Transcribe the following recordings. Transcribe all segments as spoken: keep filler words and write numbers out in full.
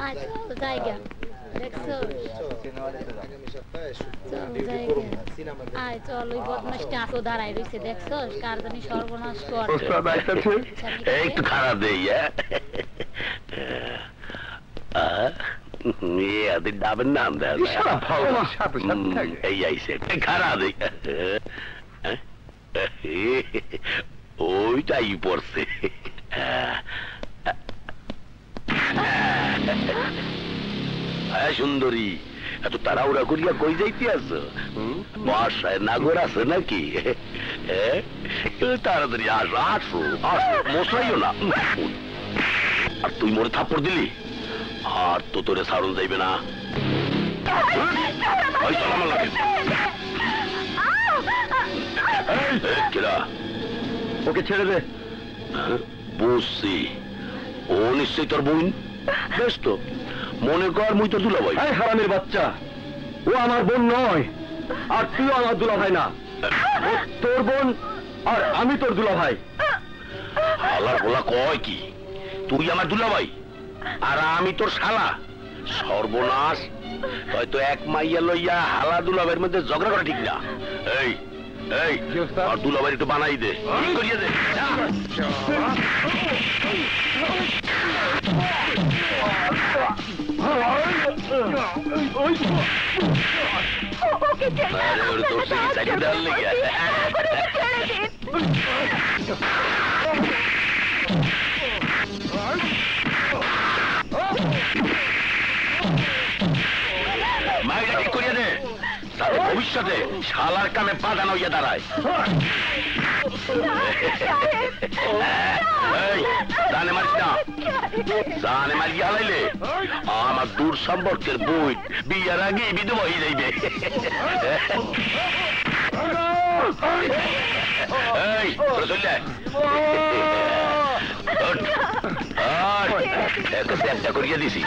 আয় চল জায়গা দেখছো আয় চল ওই বদমাসটা আসো দাঁড়াই রয়েছে দেখছো কার জানি সর্বনাশ করে একটু খারাপ দেই আদের ডাবের নাম দেয় এই আইসে খারাপ দেই ওইটাই পড়ছে সুন্দরী এত তাড়াহুড়া করিয়া কই যাইতে আছো বাসায় নাগর আছে নাকি তাড়াতাড়ি আসো আসো আসো মশাইও না আর তুই মোরে থাপ্পড় দিলি আর তো তোরে সারণ যাইবে না ওকে ছেড়ে দে বুঝছি ও নিশ্চয়ই তোর বোন বেশ তো মনে কর মুই তোর দুলাভাই হারামের বাচ্চা ও আমার বোন নয় আর তুইও আমার দুলাভাই না তোর বোন আর আমি তোর দুলাভাই হালার বলা কয় কি তুই আমার দুলাভাই আর আমি তোর শালা সর্বনাশ হয়তো এক মাইয়া লইয়া হালা দুলাভাইয়ের মধ্যে ঝগড়া করা ঠিক না এই এই আর দুলাভাই একটু বানাই দে করিয়ে দে মাইটা ঠিক করিয়ে দে তাহলে ভবিষ্যতে শালার কামে বাঁধানো হইয়া দাঁড়ায় জানে মারিস না জানে মারিয়ে হালাইলে আমার দূর সম্পর্কের বই বিয়ার আগে বিধবা হয়ে যাইবে এই চলে একটা করিয়া দিছি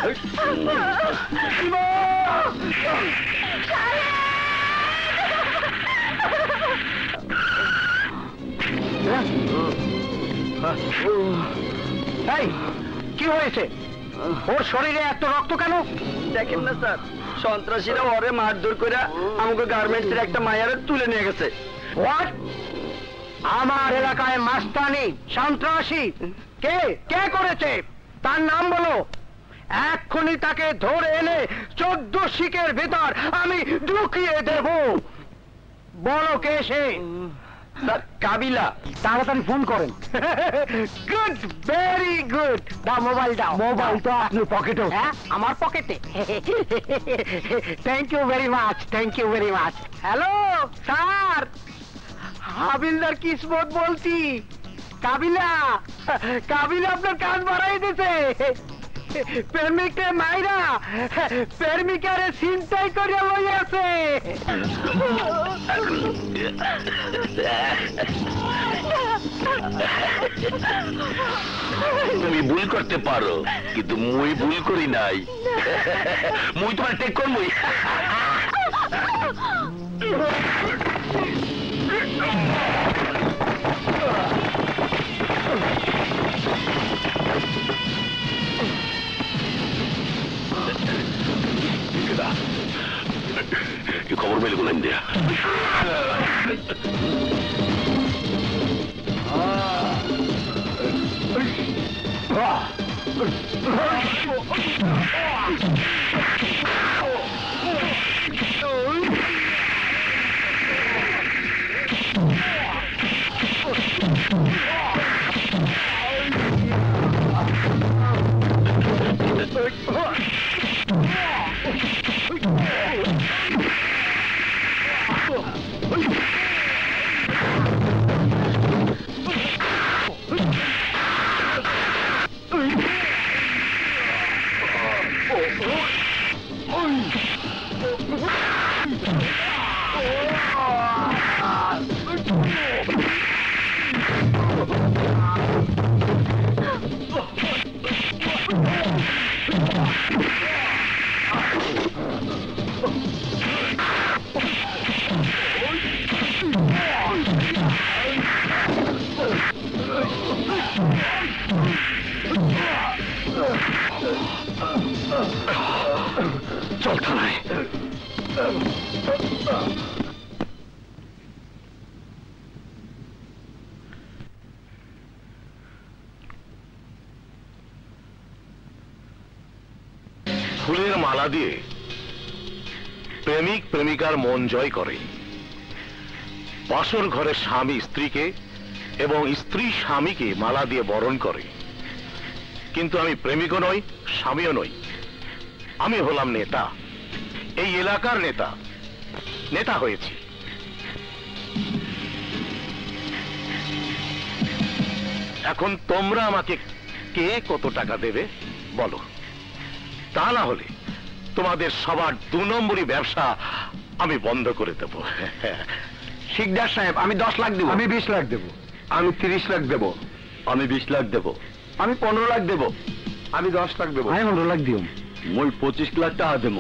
কি হয়েছে ওর শরীরে এত রক্ত কেন দেখেন না স্যার সন্ত্রাসীরা ওরে মারধর করে আমাকে গার্মেন্টসের একটা মায়ারে তুলে নিয়ে গেছে হোয়াট আমার এলাকায় মাস্তানি সন্ত্রাসী কে কে করেছে তার নাম বলো এক্ষুনি তাকে ধরে এনে চোদ্দ শিকের ভিতর আমি ঢুকিয়ে দেব বলো কে সে স্যার কাবিলা তাড়াতাড়ি ফোন করেন গুড ভেরি গুড দাও মোবাইল দাও মোবাইল তো আপনার পকেটে হ্যাঁ আমার পকেটে thank you very much thank you very much hello sir হাবিলদার কিসমত বলছি কাবিলা কাবিলা আপনার কাজ বাড়াই দিছে প্রেমিকে মাইরা প্রেমিকারে চিন্তাই করিয়া লইয়াছে তুমি ভুল করতে পারো কিন্তু মুই ভুল করি নাই মুই তোমার টেক করবই খবর পেলে কোন ইন্ডিয়া Oh! ফুলের মালা দিয়ে প্রেমিক প্রেমিকার মন জয় করে, বাসর ঘরে স্বামী স্ত্রীকে এবং স্ত্রী স্বামীকে মালা দিয়ে বরণ করে। কিন্তু আমি প্রেমিকও নই, স্বামীও নই, আমি হলাম নেতা, এই এলাকার নেতা। নেতা হয়েছি। এখন তোমরা আমাকে কে কত টাকা দেবে বলো, তা না হলে তোমাদের সবার দু নম্বরই ব্যবসা আমি বন্ধ করে দেব। শিকদার সাহেব, আমি দশ লাখ দেব। আমি বিশ লাখ দেব। আমি তিরিশ লাখ দেব। আমি বিশ লাখ দেব। আমি পনেরো লাখ দেব। আমি দশ লাখ দেব। আমি পনেরো লাখ দিও। মই পঁচিশ লাখ টাকা দেবো।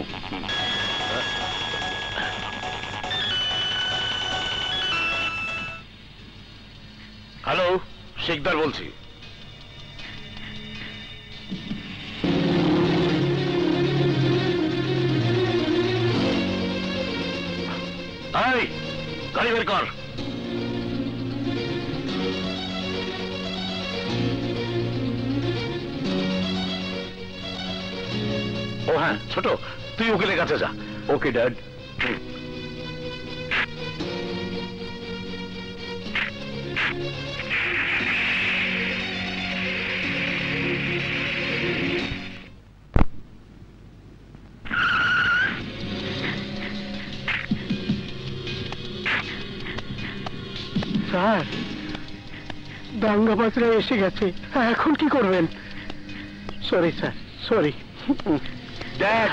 হ্যালো, শিকদার বলছি। এই, গাড়ি বের কর। ও হ্যাঁ, ছোট, তুই উকিলের কাছে যা। Okay dad. স্যার, দাঙ্গাবাজরা এসে গেছে, এখন কি করবেন? Sorry sir, sorry. Dad,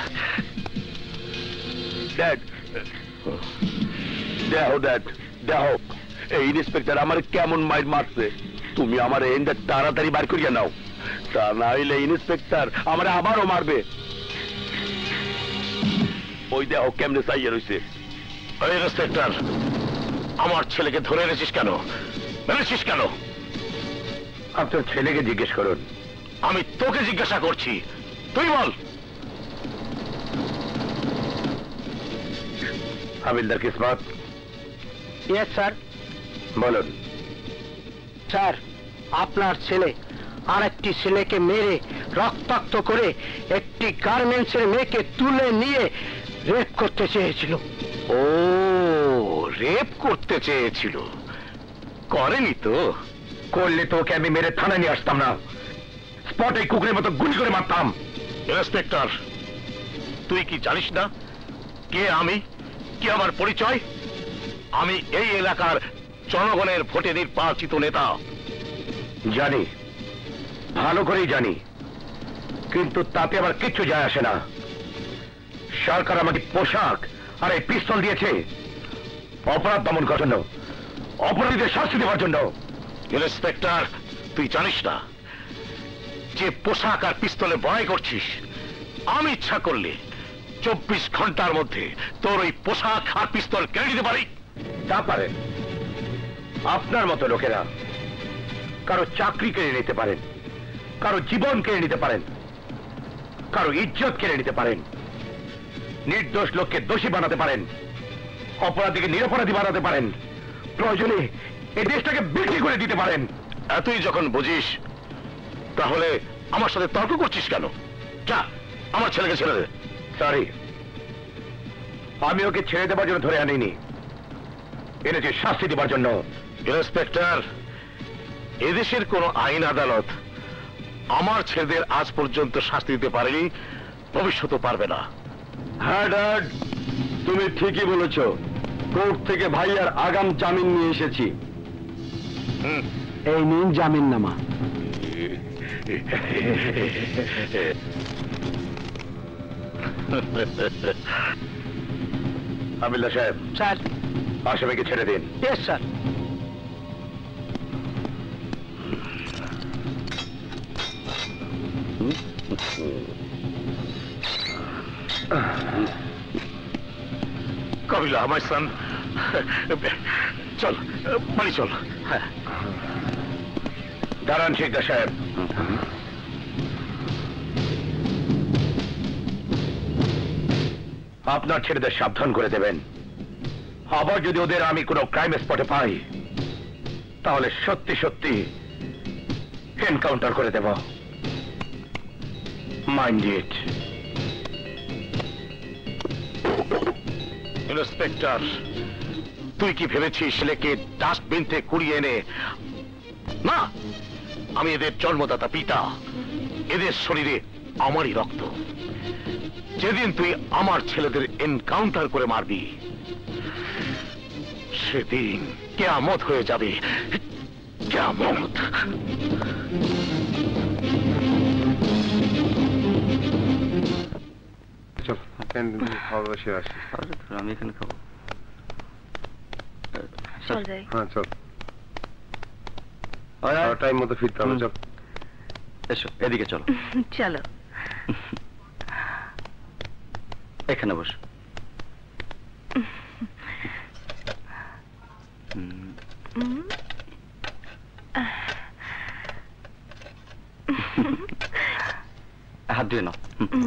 dad, দেখো ড্যাড, দেখো এই ইন্সপেক্টর আমার কেমন মাইর মারছে। তুমি আমার এন্ডে তাড়াতাড়ি বার করিয়া নাও, তা না হইলে ইন্সপেক্টর আমার আবারও মারবে। ওই দেখো কেমনে চাইয়া রয়েছে। ওই ইন্সপেক্টর, আমার ছেলেকে ধরে এনেছিস কেন? মেরেছিস কেন? আপনার ছেলেকে জিজ্ঞেস করুন। আমি তোকে জিজ্ঞাসা করছি, তুই বল। হাবিলদার কিসমত। Yes sir. বলুন। স্যার, আপনার ছেলে আর একটি ছেলেকে মেরে রক্তাক্ত করে একটি গার্মেন্টসের মেয়েকে তুলে নিয়ে রেপ করতে চেয়েছিল। ও, রেপ করতে চেয়েছিল, করেনি তো? করলে তো ওকে আমি মেরে থানায় নিয়ে আসতাম না, স্পটে কুকুরের মতো গুলি করে মারতাম। ইন্সপেক্টর, তুই কি জানিস না কে আমি, কি আমার পরিচয়? আমি এই এলাকার জনগণের ভোটে নির্বাচিত নেতা। জানি, ভালো করেই জানি, কিন্তু তাতে আবার কিচ্ছু যায় আসে না। সরকার আমাকে পোশাক আর এই পিস্তল দিয়েছে অপরাধ দমন করার জন্য, অপরাধীদের শাস্তি দেওয়ার জন্য। ইন্সপেক্টর, তুই জানিস না যে পোশাক আর পিস্তলে বড়াই করছিস? আমি ইচ্ছা করলে চব্বিশ ঘন্টার মধ্যে তোর ওই পোশাক আর পিস্তল কেড়ে নিতে পারি। তা পারে, আপনার মতো লোকেরা কারো চাকরি কেড়ে নিতে পারেন, কারো জীবন কেড়ে নিতে পারেন, কারো ইজ্জত কেড়ে নিতে পারেন, নির্দোষ লোককে দোষী বানাতে পারেন, অপরাধীকে নিরপরাধী বানাতে পারেন, প্রয়োজনে এই দেশটাকে বিক্রি করে দিতে পারেন। এতই যখন বুঝিস, তাহলে আমার সাথে তর্ক করছিস কেন? যা, আমার ছেলেকে ছেড়ে দে। সরি, আমি ওকে ছেড়ে দেবার জন্য ধরে আনিনি, এনেছে শাস্তি দেবার জন্য। ইন্সপেক্টর, এদেশের কোন আইন আদালত আমার ছেলেদের আজ পর্যন্ত শাস্তি দিতে পারেনি, ভবিষ্যতে পারবে না। হ্যাঁ ড্যাড, তুমি ঠিকই বলেছ। কোর্ট থেকে ভাইয়ার আগাম জামিন নিয়ে এসেছি। এই নিন জামিন নামা। হাবিলদার সাহেব। স্যার। আসামিকে ছেড়ে দিন। Yes sir. কবিলা, আমার সান, চল বাড়ি চল। হ্যাঁ, দাঁড়ান শিকদার সাহেব। আপনার ছেলেদের সাবধান করে দেবেন, আবার যদি ওদের আমি কোনো ক্রাইম স্পটে পাই তাহলে সত্যি সত্যি এনকাউন্টার করে দেব। Mind it. ইন্সপেক্টর, তুই কি ভেবেছিস ছেলেকে ডাস্টবিন থেকে কুড়িয়ে এনে? না, আমি এদের জন্মদাতা পিতা। এদের শরীরে আমারই রক্ত। যেদিন তুই আমার ছেলেদের এনকাউন্টার করে মারবি, সেদিন কিয়ামত হয়ে যাবে। কিয়ামত। চল খাওয়া বসে আসি। আমি এখানে খাবো। চল যাই। হ্যাঁ চল, টাইম মতো ফিরতে হবে। চল এসো, এদিকে চলো। চলো। এখানে বসো। হাত ধুয়ে নাও।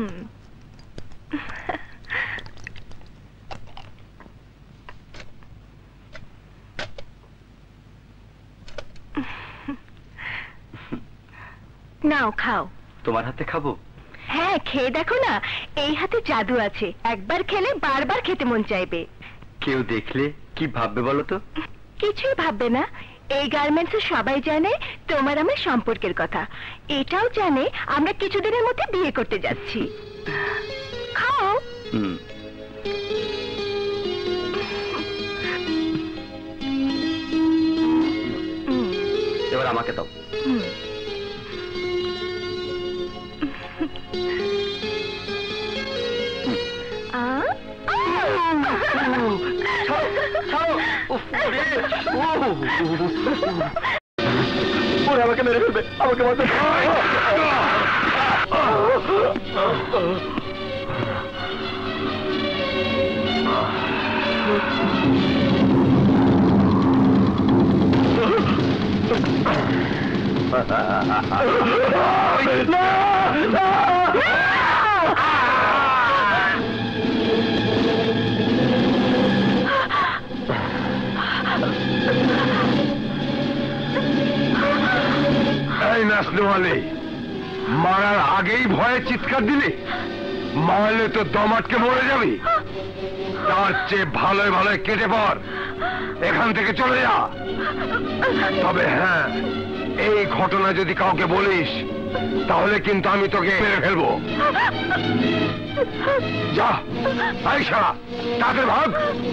নাও খাও। তোমার হাতে খাবো? হ্যাঁ, খেয়ে দেখো না, এই হাতে জাদু আছে, একবার খেলে বারবার খেতে মন চাইবে। কেউ দেখলে কি ভাববে বলো তো? কিছুই ভাববে না। এই গার্মেন্টসে সবাই জানে তোমার আমার সম্পর্কের কথা। এটাও জানে আমরা কিছুদিনের মধ্যে বিয়ে করতে যাচ্ছি। খাও। হুম। এবার আমাকে দাও। হুম। আমাকে মেরে ফেলবে, আমাকে মারবে। নাসনুয়ালি, মারার আগেই ভয়ে চিৎকার দিলি, মারলে তো দম আটকে মরে যাবি। তার চেয়ে ভালোই ভালোই কেটে পড়, এখান থেকে চলে যা। তবে হ্যাঁ, এই ঘটনা যদি কাউকে বলিস তাহলে কিন্তু আমি তোকে মেরে ফেলবো। যা, আয়শা, তাদের ভাগ।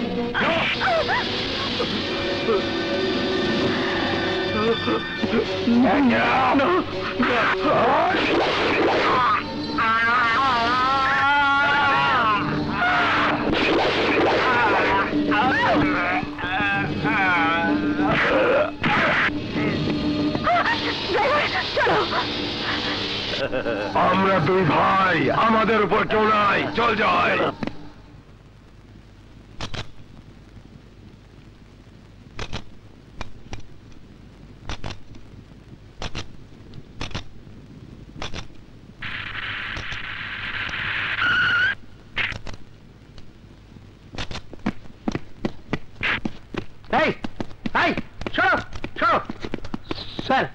আমরা দুই ভাই, আমাদের উপর কেউ নাই। চল যাই। এই এই শোনো শোনো স্যার,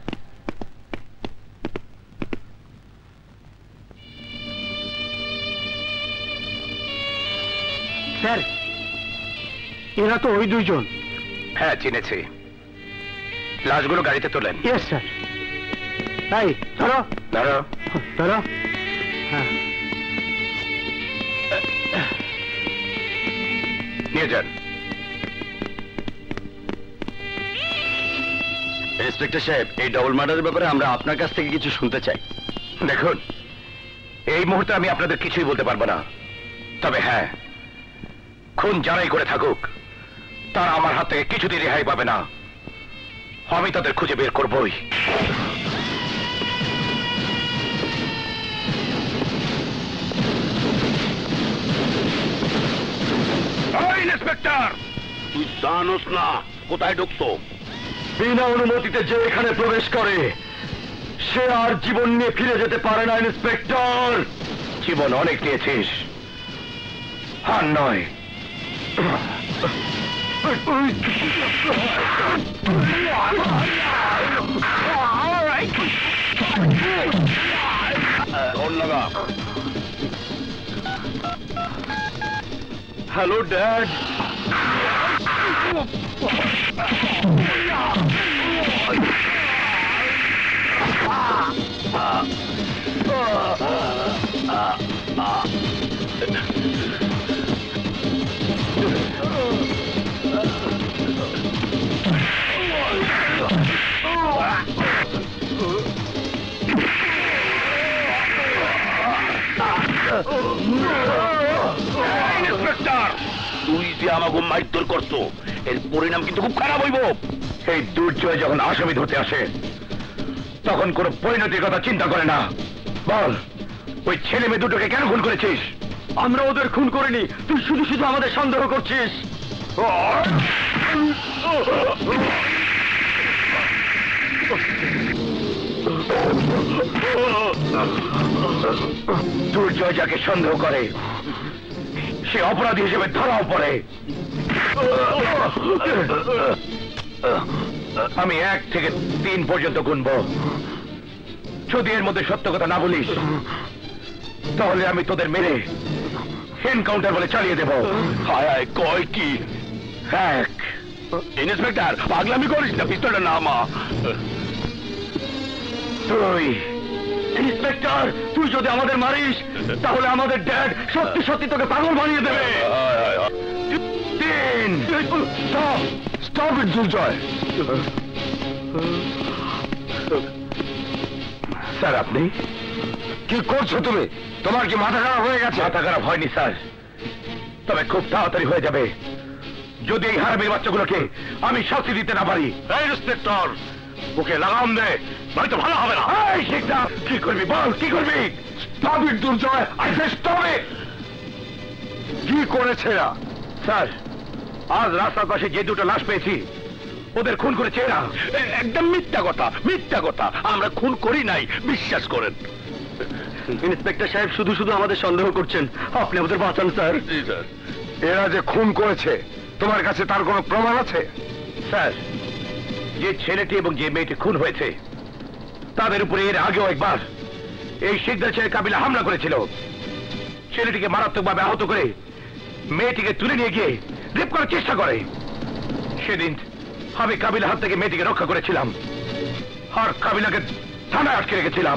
স্যার এরা তো ওই দুইজন। হ্যাঁ চিনেছি। লাশগুলো গাড়িতে তোলেন। Yes sir. এই ধরো ধরো ধরো। হ্যাঁ, নিয়ে যান। ইন্সপেক্টর সাহেব, এই ডবল মার্ডারের ব্যাপারে আমরা আপনার কাছ থেকে কিছু শুনতে চাই। দেখুন, এই মুহূর্তে আমি আপনাদের কিছুই বলতে পারবো না। তবে হ্যাঁ, খুন যারাই করে থাকুক, তারা আমার হাত থেকে কিছুতেই রেহাই পাবে না। আমি তাদের খুঁজে বের করবই। ইন্সপেক্টর, তুই জানোস না কোথায় ঢুকতো? বিনা অনুমতিতে যে এখানে প্রবেশ করে সে আর জীবন নিয়ে ফিরে যেতে পারে না। ইন্সপেক্টর, জীবন অনেক নিয়েছিস, আর নয়। Hello dad. তুই যে আমাকে মারধর করছো, এর পরিণাম কিন্তু খুব খারাপ হইব। এই দুর্জয় যখন আসামি ধরতে আসে তখন কোনো পরিণতির কথা চিন্তা করে না। বল, ওই ছেলে মেয়ে দুটোকে কেন খুন করেছিস? আমরা ওদের খুন করিনি, তুই শুধু শুধু আমাদের সন্দেহ করছিস। দুর্জয় যাকে সন্দেহ করে সে অপরাধী হিসেবে ধরাও পড়ে। আমি এক থেকে তিন পর্যন্ত গুনব। যদি এর মধ্যে সত্য কথা না বলিস তাহলে আমি তোদের মেরে এনকাউন্টার বলে চালিয়ে দেব। হায় হায়, কয় কি? এক। ইন্সপেক্টর, পাগলামি করিস না, পিস্তলটা নামা। তুই ইন্সপেক্টর, তুই যদি আমাদের মারিস তাহলে আমাদের ড্যাড সত্যি সত্যি তোকে পাগল বানিয়ে দেবে। তিন। Stop stop it Durjoy. Sir, আপনি কি করছো? তুমি তোমার কি মাথা খারাপ হয়ে গেছে? মাথা খারাপ হয়নি স্যার, তবে খুব তাড়াতাড়ি হয়ে যাবে যদি এই হারামির বাচ্চাগুলোকে আমি শাস্তি দিতে না পারি। ইন্সপেক্টর, ওকে লাগাম দে, নয়তো ভালো হবে না। এই শিকদার, কি করবি বল, কি করবি? Stop it Durjoy, I say stop it. কি করেছে এরা? স্যার, আজ রাস্তার পাশে যে দুটো লাশ পেয়েছি ওদের খুন করেছে এরা। একদম মিথ্যা কথা, মিথ্যা কথা, আমরা খুন করি নাই, বিশ্বাস করেন। ইন্সপেক্টর সাহেব শুধু শুধু আমাদের সন্দেহ করছেন, আপনি আমাদের বাঁচান স্যার। এরা যে খুন করেছে তোমার কাছে তার কোনো প্রমাণ আছে? স্যার, যে ছেলেটি এবং যে মেয়েটি খুন হয়েছে তাদের উপরে এর আগেও একবার এই শিকদার ছেলে কাবিলা হামলা করেছিল। ছেলেটিকে মারাত্মকভাবে আহত করে মেয়েটিকে তুলে নিয়ে গিয়ে রেপ করার চেষ্টা করে। সেদিন আমি কাবিলার হাত থেকে মেয়েটিকে রক্ষা করেছিলাম আর কাবিলাকে থানায় আটকে রেখেছিলাম।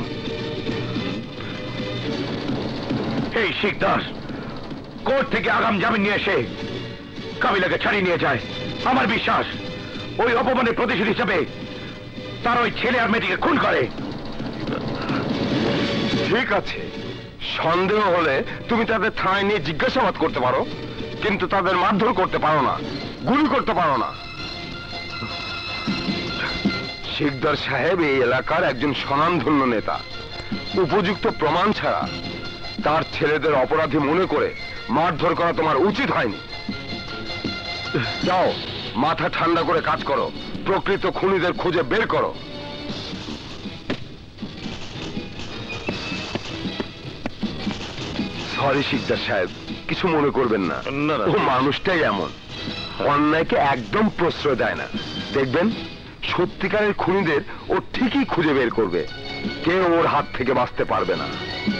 এই শিকদার কোর্ট থেকে আগাম জামিন নিয়ে এসে কাবিলাকে ছাড়িয়ে নিয়ে যায়। আমার বিশ্বাস ওই অপমানের প্রতিশোধ হিসাবে তার ওই ছেলে আর মেয়েটিকে খুন করে। ঠিক আছে, সন্দেহ হলে তুমি তাদের থানায় নিয়ে জিজ্ঞাসাবাদ করতে পারো, কিন্তু তাদের মারধর করতে পারো না, গুলি করতে পারো না। শিকদার সাহেব এই এলাকার একজন স্বনামধন্য নেতা। উপযুক্ত প্রমাণ ছাড়া তার ছেলেদের অপরাধী মনে করে মারধর করা তোমার উচিত হয়নি। যাও, মাথা ঠান্ডা করে কাজ করো, প্রকৃত খুনিদের খুঁজে বের করো। সরি শিকদার সাহেব, কিছু মনে করবেন না, ও মানুষটাই এমন, অন্যায়কে একদম প্রশ্রয় দেয় না। দেখবেন সত্যিকারের খুনিদের ও ঠিকই খুঁজে বের করবে, কেউ ওর হাত থেকে বাঁচতে পারবে না।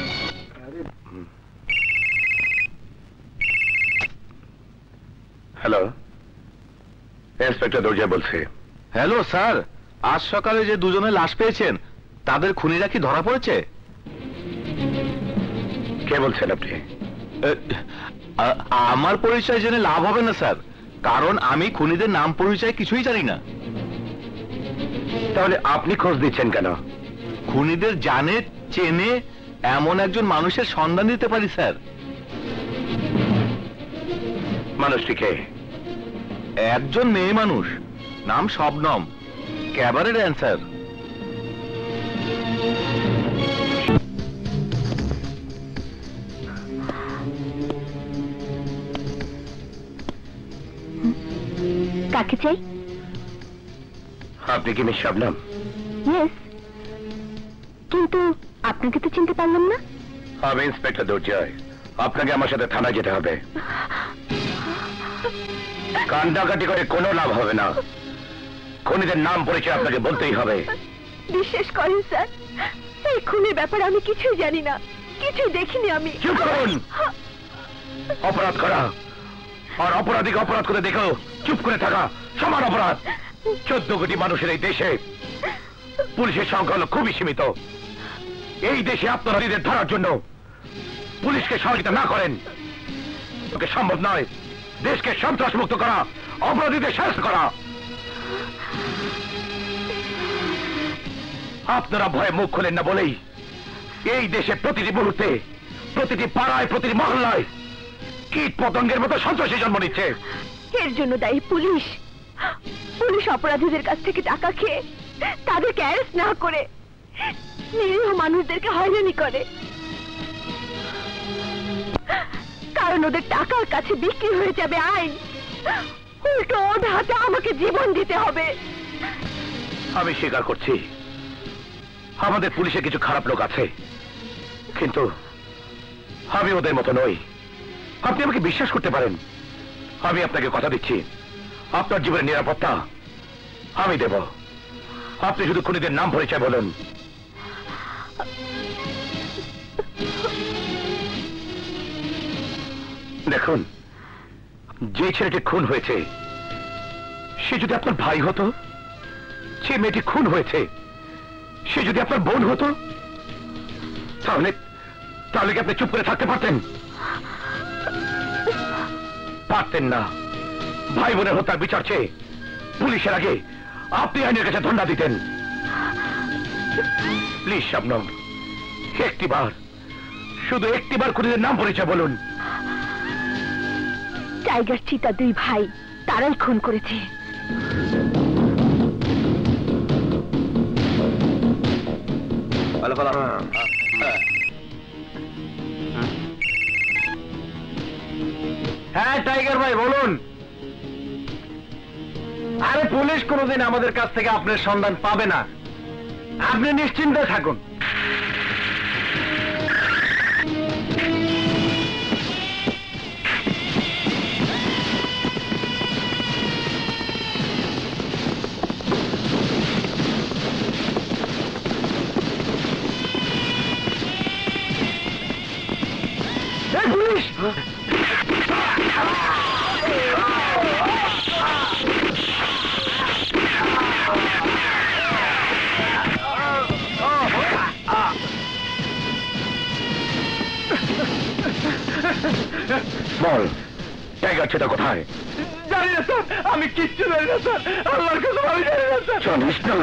হ্যালো, ইন্সপেক্টর দুর্জয় বলছে। হ্যালো স্যার, আজ সকালে যে দুজনে লাশ পেয়েছেন তাদের খুনিরা কি ধরা পড়েছে? কে বলছেন আপনি? আমার পরিচয় জেনে লাভ হবে না স্যার, কারণ আমি খুনিদের নাম পরিচয় কিছুই জানি না। তাহলে আপনি খোঁজ দিচ্ছেন কেন? খুনিদের জানে চেনে এমন একজন মানুষের সন্ধান দিতে পারি স্যার। মানুষটিকে? একজন মেয়ে মানুষ, নাম শবনম, ক্যাবারে ড্যান্সার। কাকে চাই? আপনি কি মিস শবনম? ইয়েস, কিন্তু আপনাকে তো চিনতে পারলাম না। আমি ইন্সপেক্টর দুর্জয়, আপনাকে আমার সাথে থানায় যেতে হবে। কান্দাকাটি করে কোনো লাভ হবে না, খুনিদের নাম পরিচয় আপনাকে বলতেই হবে। বিশ্বাস করেন স্যার, এই খুনের ব্যাপারে আমি কিছুই জানি না, কিছুই দেখিনি আমি। চুপ করুন! অপরাধ করা আর অপরাধীকে অপরাধ করে দেখো চুপ করে থাকা সমান অপরাধ। চোদ্দ কোটি মানুষের এই দেশে পুলিশের সংখ্যা হলো খুবই সীমিত। এই দেশে অপরাধীদের ধরার জন্য পুলিশকে সহযোগিতা না করেন সম্ভব নয়। দেশকে সন্ত্রাস মুক্ত করা, অপরাধীদের শাস্তি করা। আপনারা ভয়ে মুখ খোলেন না বলেই এই দেশে প্রতিটি মুহূর্তে, প্রতিটি পাড়ায়, প্রতিটি মহল্লায় কীট পতঙ্গের মতো সন্ত্রাসী জন্ম নিচ্ছে। এর জন্য দায়ী পুলিশ। পুলিশ অপরাধীদের কাছ থেকে টাকা খেয়ে তাদেরকে অ্যারেস্ট না করে নিরীহ মানুষদেরকে হয়রানি করে, কারণ ওদের টাকার কাছে বিক্রি হয়ে যাবে আইন। উল্টো ওর হাতে আমাকে জীবন দিতে হবে। আমি স্বীকার করছি আমাদের পুলিশে কিছু খারাপ লোক আছে, কিন্তু আমি ওদের মতো নই। আপনি আমাকে বিশ্বাস করতে পারেন। আমি আপনাকে কথা দিচ্ছি, আপনার জীবনের নিরাপত্তা আমি দেব। আপনি শুধু খুনিদের নাম পরিচয় বলুন। দেখুন, যে ছেলেটি খুন হয়েছে সে যদি আপনার ভাই হতো, যে মেয়েটি খুন হয়েছে সে যদি আপনার বোন হতো, তাহলে তাহলে কি আপনি চুপ করে থাকতে পারতেন? পারতেন না। ভাই বোনের হত্যার বিচার চেয়ে পুলিশের আগে আপনি আইনের কাছে ধন্যা দিতেন। প্লিজ শবনম, একটিবার, শুধু একটিবার খুনিদের নাম পরিচয় বলুন। টাইগার চিতা দুই ভাই, তারাই খুন করেছে। হ্যাঁ টাইগার ভাই বলুন। আরে পুলিশ কোনোদিন আমাদের কাছ থেকে আপনার সন্ধান পাবে না, আপনি নিশ্চিন্তে থাকুন। পুলিশ বল, টাইগার ছেটা কোথায়? জানি না স্যার, আমি কিচ্ছু জানি না স্যার, আল্লাহর কসম আমি জানি না স্যার। জানিস না?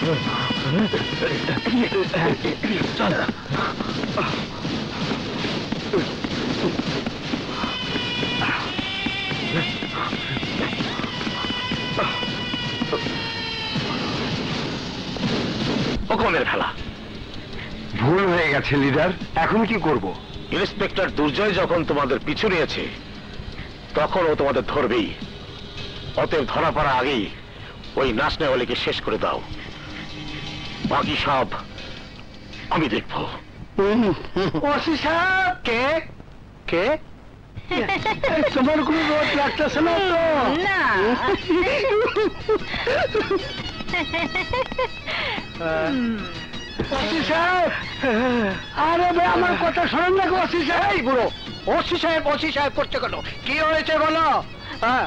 চল হুকুমের ফেলা। ভুল হয়ে গেছে লিডার, এখন কি করব? ইন্সপেক্টর দুর্জয় যখন তোমাদের পিছু নিয়েছে তখন ও তোমাদের ধরবেই। অতএব ধরা পড়া আগেই ওই নাচনেওয়ালিকে শেষ করে দাও, বাকি সব আমি দেখব। ওসি সাহেব কে কে তোমার কোনো রোদ লাগতেছে না তো? না ওসি সাহেব, আরে ভাই আমার কথা শোনেন না ওসি সাহেব। বুড়ো ওসি সাহেব ওসি সাহেব করতে গেল, কি হয়েছে বলো? হ্যাঁ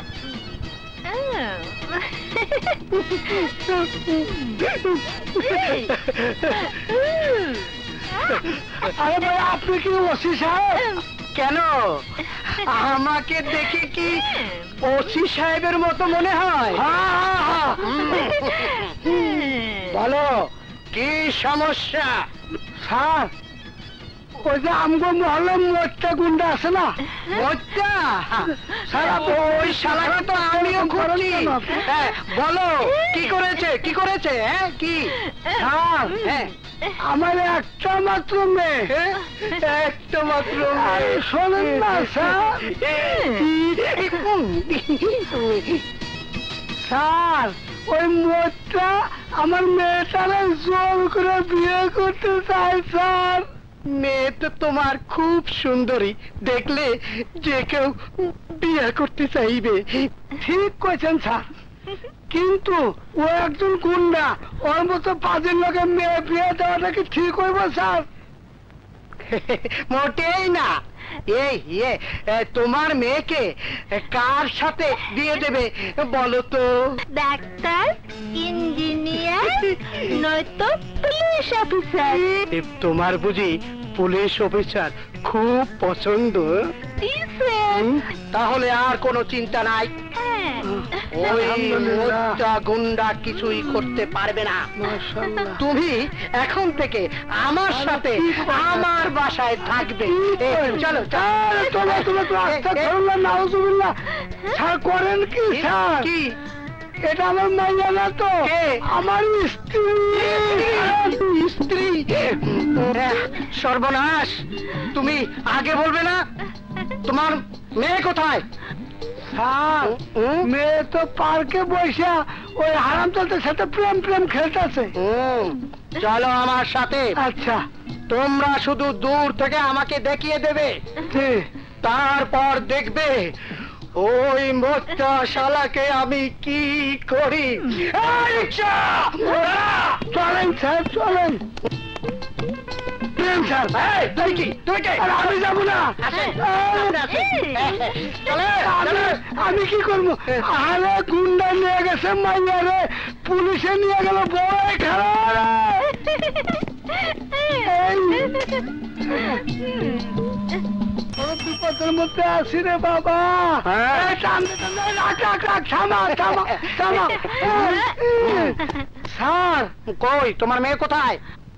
আরে ভাই আপনি কি ওসি সাহেব? কেন আমাকে দেখে কি ওসি সাহেবের মতো মনে হয়? বলো কি সমস্যা? স্যার ওই যে আমগো মহল্লার মোচ্চা গুন্ডা আছে না, মোচ্চা স্যার, ওই শালাকে তো আমিও খুঁজছি। হ্যাঁ বলো কি করেছে কি করেছে? হ্যাঁ কি স্যার? হ্যাঁ আমার একটা মাত্র মেয়ে, একটা মাত্র মেয়ে। শোনেন না স্যার, স্যার ওই মোটটা আমার মেয়েটারে জোর করে বিয়ে করতে চাই স্যার। মেয়ে তো তোমার খুব সুন্দরী, দেখলে যে কেউ বিয়ে করতে চাইবে। ঠিক কইছেন স্যার, কিন্তু ও একজন গুন্ডা, ওর মতো পাঁচের লোকে মেয়ে বিয়ে দেওয়াটা কি ঠিক হইব স্যার? মোটেই না। এই ইয়ে তোমার মেয়েকে কার সাথে বিয়ে দেবে বলো তো? ডাক্তার, ইঞ্জিনিয়ার, নয়তো পুলিশ অফিসার। তোমার বুঝি পুলিশ অফিসার খুব পছন্দ? তাহলে আর কোনো চিন্তা নাই, ওই মোটা গুন্ডা কিছুই করতে পারবে না। তুমি এখন থেকে আমার সাথে আমার বাসায় থাকবে। চলো স্যার। করেন কি স্যার? কি এটা আমার মাইয়া না তো, আমার স্ত্রী। স্ত্রী? সর্বনাশ, তুমি আগে বলবে না? তোমার মেয়ে কোথায়? স্যার মেয়ে তো পার্কে বসে ওই হারামজাদার সাথে প্রেম প্রেম খেলতেছে। চলো আমার সাথে। আচ্ছা তোমরা শুধু দূর থেকে আমাকে দেখিয়ে দেবে, তারপর দেখবে ওই মোটা শালাকে আমি কি করি। চলেন স্যার চলেন। আমি যাবো না। আমি কি করবো? আরে গুন্ডা নিয়ে গেছে মাইয়ারে, পুলিশে নিয়ে গেল বড় খারাপ। বিপদের মধ্যে আছি রে বাবা। স্যার কই তোমার মেয়ে কোথায়?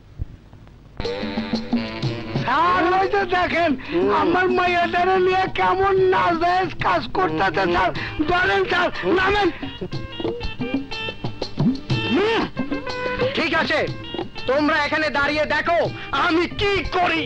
স্যার ওই যে দেখেন আমার মাইয়াটারে নিয়ে কেমন নাজায়েজ কাজ করতেছে স্যার। ধরেন স্যার, নামেন। ঠিক আছে তোমরা এখানে দাঁড়িয়ে দেখো আমি কি করি।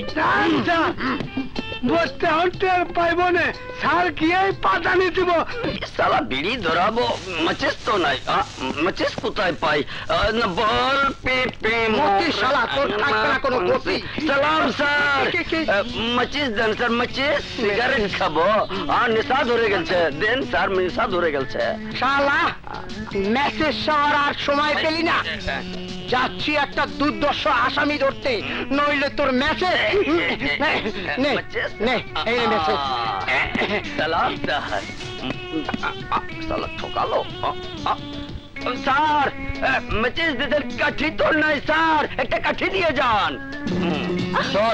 বসতে হতে পাইব না স্যার, গিয়ে পাতানি দিব। সালা বিড়ি ধরাবো, মাচিস তো নাই। মাচিস কোথায় পাই? না বল পেপে মতি শালা, তোর থাকবে না কোনো গতি। সালাম স্যার, মাচিস দেন স্যার, মাচিস। সিগারেট খাবো, আর নেশা ধরে গেছে। দেন স্যার, নেশা ধরে গেছে। শালা মেসেজ শহর আর সময় পেলি না, যাচ্ছি একটা দুর্দর্শ আসামি ধরতে, নইলে তোর মেসেজ। সালাম স্যার। সালা ঠকালো স্যার। মেসেজ দিতে কাঠি তো নাই স্যার, একটা কাঠি দিয়ে যান। শোন,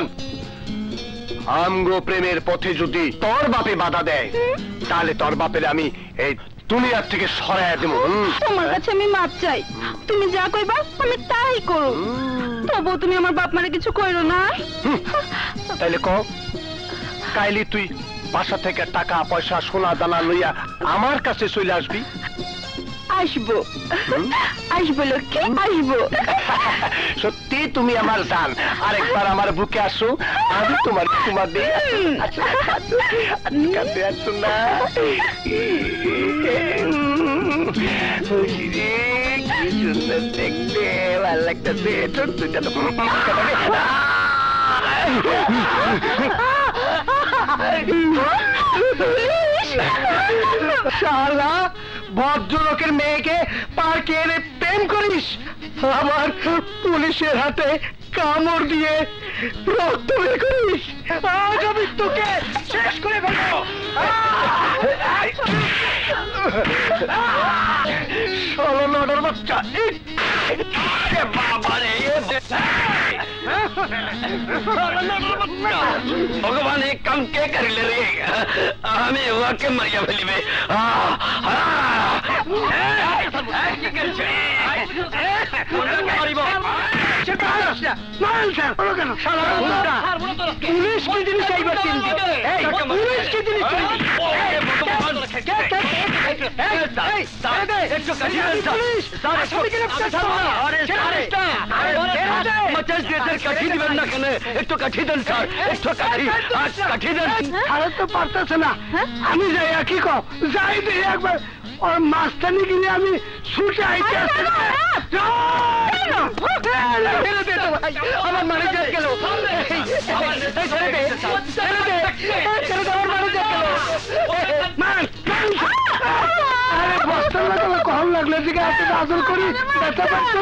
আমগো প্রেমের পথে যদি তোর বাপে বাধা দেয়, তাহলে তোর বাপের আমি এই দুনিয়ার থেকে সরাইয়া দেব। তোমার কাছে আমি মাপ চাই, তুমি যা কইবা আমি তাই করো, তবু তুমি আমার বাপ মারে কিছু কইরো না। তাইলে ক কাইলি তুই বাসা থেকে টাকা পয়সা সোনা দানা লইয়া আমার কাছে চলে আসবি? আসবো আসবো লক্ষ্মী আসবো। সত্যি তুমি আমার জান, আরেকবার আমার বুকে আসো, আমি তোমার তোমার দিই। কাছে আসো না, কি সুন্দর দেখতে, ভালো লাগতেছে। দুইটা তো শালা ভদ্রলোকের মেয়েকে পার্কে এনে প্রেম করিস, আমার পুলিশের হাতে কামড় দিয়ে রক্ত বের করিস। আজ আমি তোকে শেষ করে ফেলবো। ষোলো নটার বাচ্চা ভগবান এক কাম কে করিলে রে, আমি ওকে মারিয়া ফেলিবে। পুলিশ কি জিনিস এইবার চিনবি, পুলিশ কি জিনিস কাঠি দিবেন না কেন? একটু কাঠি দেন স্যার, একটু কাঠি কাঠি দেন। আরে তো পারতেছে না, আমি যাই কি কো যাই দিই একবার ওর মাস্টানি কিনে আমি ছুটে আইতে আসছি। আমার ম্যানেজার গেল, আরে বস্তার লাগালে কখন লাগলে দিকে এত আদর করি ব্যথা পাচ্ছি।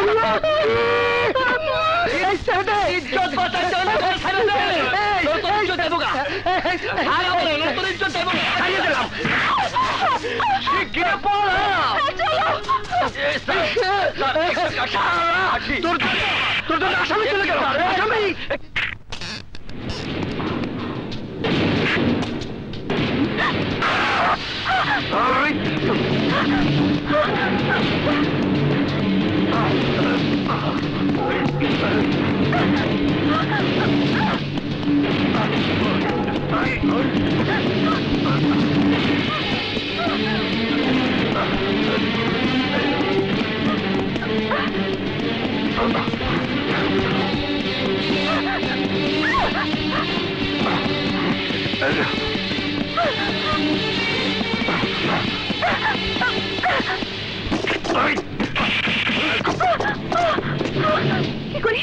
তোর তোর আসামি চলে গেল, আসামি। কি করি?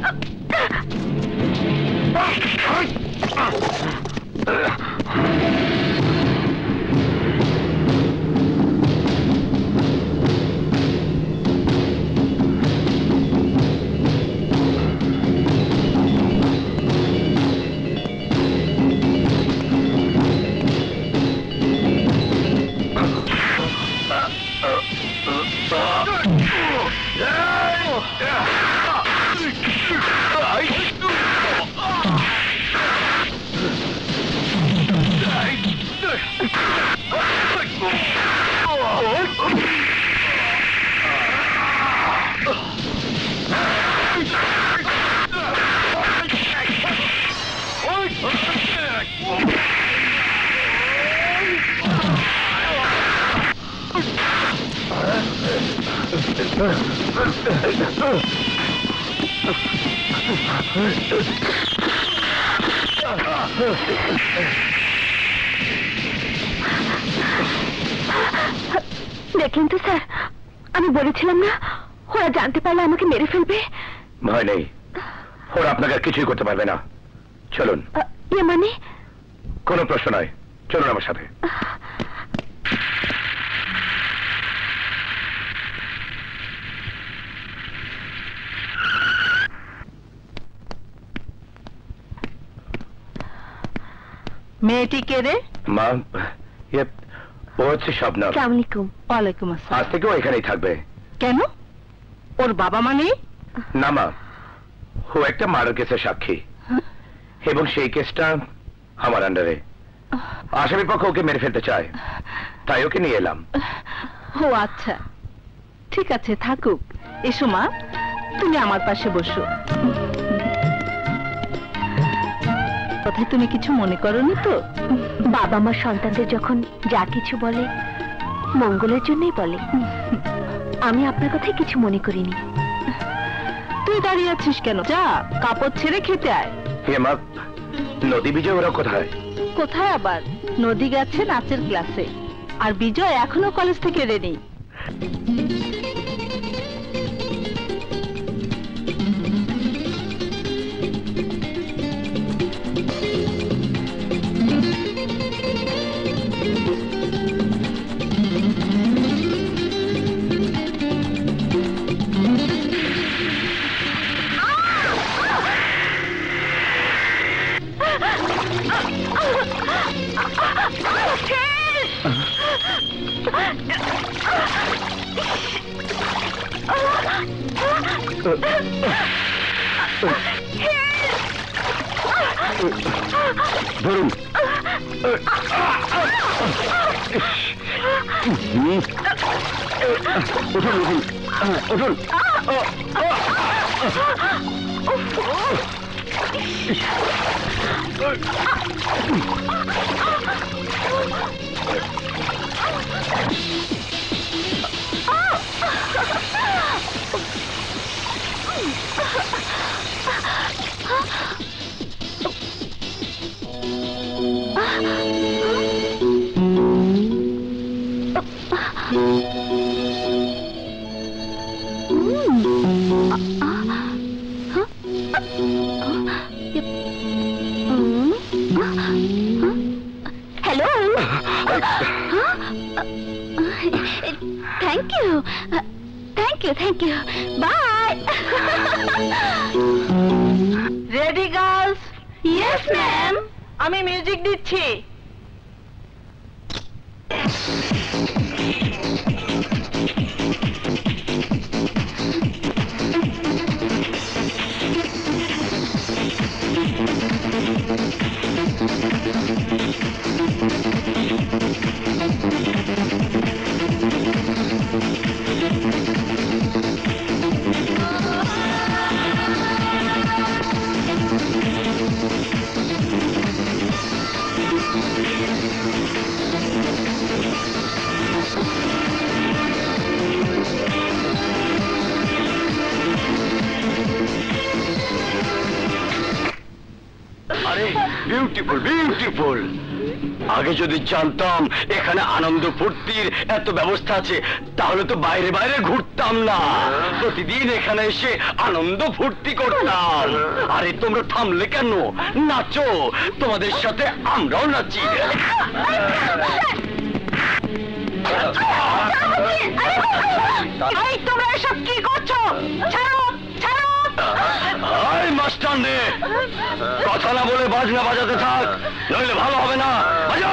দেখলেন তো স্যার, আমি বলেছিলাম না ওরা জানতে পারলে আমাকে মেরে ফেলবে। ভয় নেই, ওরা আপনাকে আর কিছুই করতে পারবে না। চলুন। ইয়ে মানে? কোনো প্রশ্ন নয়, চলুন আমার সাথে। মেয়েটি কে রে? মা, ও হচ্ছে শবনম। আসসালামু আলাইকুম। ওয়ালাইকুম আসসালাম। আজ থেকে ও এখানেই থাকবে। কেন? ওর বাবা মানে? না মা, ও একটা মার্ডার কেসের সাক্ষী এবং সেই কেসটা আমার আন্ডারে। আসামি পক্ষ ওকে মেরে ফেলতে চায়, তাই ওকে নিয়ে এলাম। ও আচ্ছা, ঠিক আছে, থাকুক। এসো মা, তুমি আমার পাশে বসো। কথায় তুমি কিছু মনে করোনি তো? বাবা মা সন্তানদের যখন যা কিছু বলে মঙ্গলের জন্যই বলে। আমি আপনার কথায় কিছু মনে করিনি। তুই দাঁড়িয়ে আছিস কেন? যা, কাপড় ছেড়ে খেতে আয়। হে মা, নদী বিজয় ওরা কোথায়? কোথায় আবার? নদী গেছে নাচের ক্লাসে, আর বিজয় এখনো কলেজ থেকে এলেনি। ধরুন। উঠুন উঠুন উঠুন। Hello. Thank you. Thank you. Thank you. Bye. Ready, girls? Yes, ma'am. আমি মিউজিক দিচ্ছি। Beautiful beautiful. আগে যদি জানতাম এখানে আনন্দ ফুর্তির এত ব্যবস্থা আছে তাহলে তো বাইরে বাইরে ঘুরতাম না, প্রতিদিন এখানে এসে আনন্দ ফুর্তি করতাম। আরে তোমরা থামলে কেন? নাচো, তোমাদের সাথে আমরাও নাচি। তোমরা এসব কি করছো? ছাড়ো, ছাড়ো। আয় মাস্টার নে, কথা না বলে বাজনা বাজাতে থাক, নইলে ভালো হবে না। বাজা।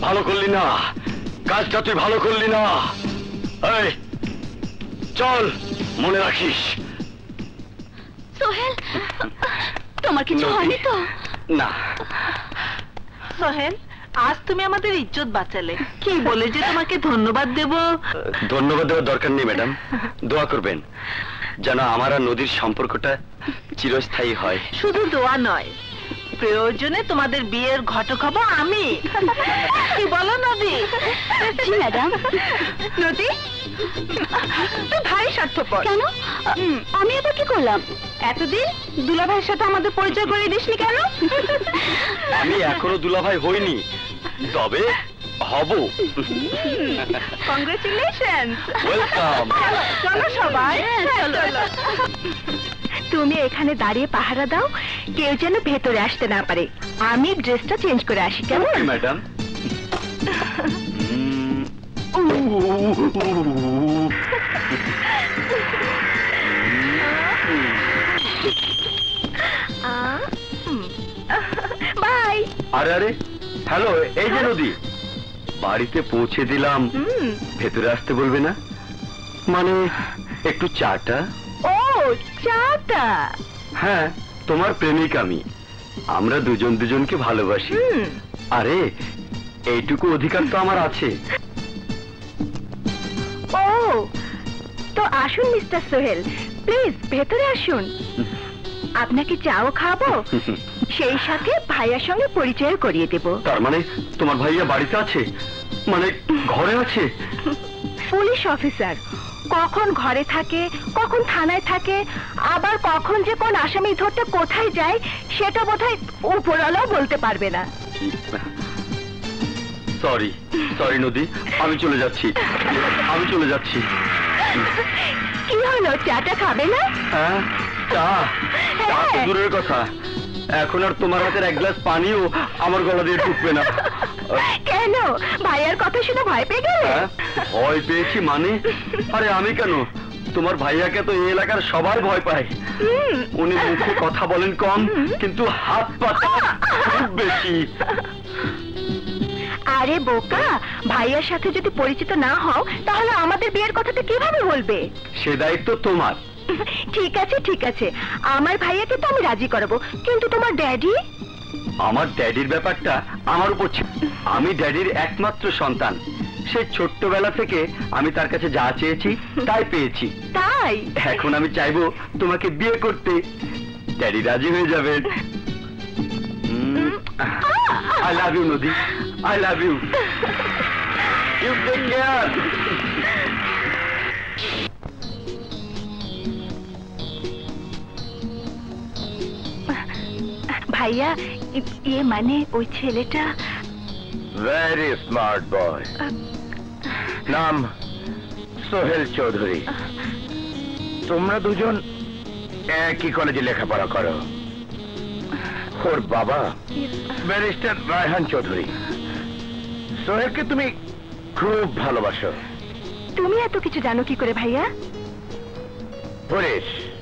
ভালো করলি না, কাজটা তুই ভালো করলি না। এই চল, মনে রাখিস। সোহেল, তোমার কিছু হয়নি তো? না। সোহেল, আজ তুমি আমাদের ইজ্জত বাঁচালে। কি বলে যে তোমাকে ধন্যবাদ দেব? ধন্যবাদ দেওয়ার দরকার নেই ম্যাডাম, দোয়া করবেন যেন আমার আর নদীর সম্পর্কটা চিরস্থায়ী হয়। শুধু দোয়া নয়, প্রয়োজনে তোমাদের বিয়ের ঘটক হব আমি। কি বলো নদী? জি ম্যাডাম। নদী, তুই ভারী স্বার্থপর। কেন? আমি আবার কি করলাম? এতদিন দুলাভাইয়ের সাথে আমাদের পরিচয় করে দিসনি কেন? আমি এখনো দুলাভাই হইনি, তবে হব। কংগ্রেচুলেশন। ওয়েলকাম। চলো সবাই, চলো। তুমি এখানে দাঁড়িয়ে পাহারা দাও, কেউ যেন ভেতরে আসতে না পারে। আমি ড্রেসটা চেঞ্জ করে আসি, কেমন? ম্যাডাম। বাই। আরে আরে, হ্যালো, এই যে নদী, বাড়িতে পৌঁছে দিলাম, ভেতরে আসতে বলবে না? মানে একটু চাটা? ও চাটা? হ্যাঁ, তোমার প্রেমিক আমি, আমরা দুজন দুজনকে ভালোবাসি। আরে এইটুকু অধিকার তো আমার আছে। ও তো আসুন মিস্টার সোহেল, প্লিজ ভেতরে আসুন। আপনাকে চাও খাবো, সেই সাথে ভাইয়ার সঙ্গে পরিচয় করিয়ে দেব। তার মানে তোমার ভাইয়া বাড়িতে আছে, মানে ঘরে আছে? পুলিশ অফিসার, কখন ঘরে থাকে, কখন থানায় থাকে, আবার কখন যে কোন আসামি ধরতে কোথায় যায় সেটা বোধহয় উপরওয়ালাও বলতে পারবে না। সরি সরি নদী, আমি চলে যাচ্ছি, আমি চলে যাচ্ছি। কি হলো, চাটা খাবে না? হ্যাঁ, চা চা তো দূরের কথা, এখন আর তোমার হাতের এক গ্লাস পানিও আমার গলা দিয়ে ঢুকবে না। কেন, ভাইয়ার কথা শুনে ভয় পেয়ে গেলে? ভয় পেয়েছি মানে? আরে আমি কেন, তোমার ভাইয়াকে তো এই এলাকার সবাই ভয় পায়। উনি মুখে কথা বলেন কম, কিন্তু হাত পাতা খুব বেশি। আরে বোকা, ভাইয়ার সাথে যদি পরিচিত না হও তাহলে আমাদের বিয়ের কথাটা কিভাবে বলবে? সে দায়িত্ব তোমার। ঠিক আছে ঠিক আছে, আমার ভাইয়াকে তো আমি রাজি করাবো, কিন্তু তোমার ড্যাডি? আমার ড্যাডির ব্যাপারটা আমার উপর ছিল। আমি ড্যাডির একমাত্র সন্তান, সে ছোট্টবেলা থেকে আমি তার কাছে যা চেয়েছি তাই পেয়েছি। তাই এখন আমি চাইবো তোমাকে বিয়ে করতে, ড্যাডি রাজি হয়ে যাবে। I love you Nodi, I love you. You take care. ভাইয়া, ইয়ে মানে ওই ছেলেটা ভেরি স্মার্ট বয়, নাম সোহেল চৌধুরী। তোমরা দুজন একই কলেজে লেখাপড়া করো। ওর বাবা ব্যারিস্টার রায়হান চৌধুরী। সোহেলকে তুমি খুব ভালোবাসো। তুমি এত কিছু জানো কি করে ভাইয়া? পুলিশ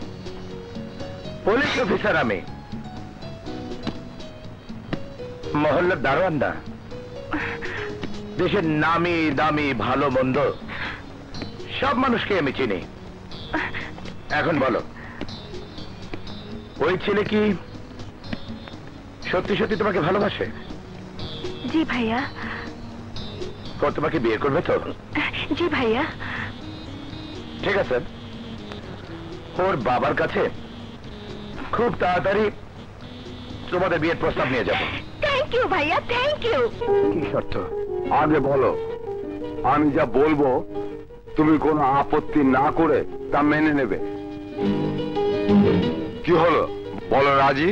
পুলিশ অফিসার আমি, মহল্লার দারোয়ান না। দেশের নামি দামি ভালো মন্দ সব মানুষকে আমি চিনি। এখন বলো, ওই ছেলে কি সত্যি সত্যি তোমাকে ভালোবাসে? জি ভাইয়া। ও তোমাকে বিয়ে করবে তো? জি ভাইয়া। ঠিক আছে, ওর বাবার কাছে খুব তাড়াতাড়ি তোমাদের বিয়ের প্রস্তাব নিয়ে যাবো। থ্যাংক ইউ ভাইয়া, থ্যাংক ইউ। কি শর্ত? আগে বলো, আমি যা বলবো তুমি কোনো আপত্তি না করে তা মেনে নেবে। কি হলো বলো, রাজি?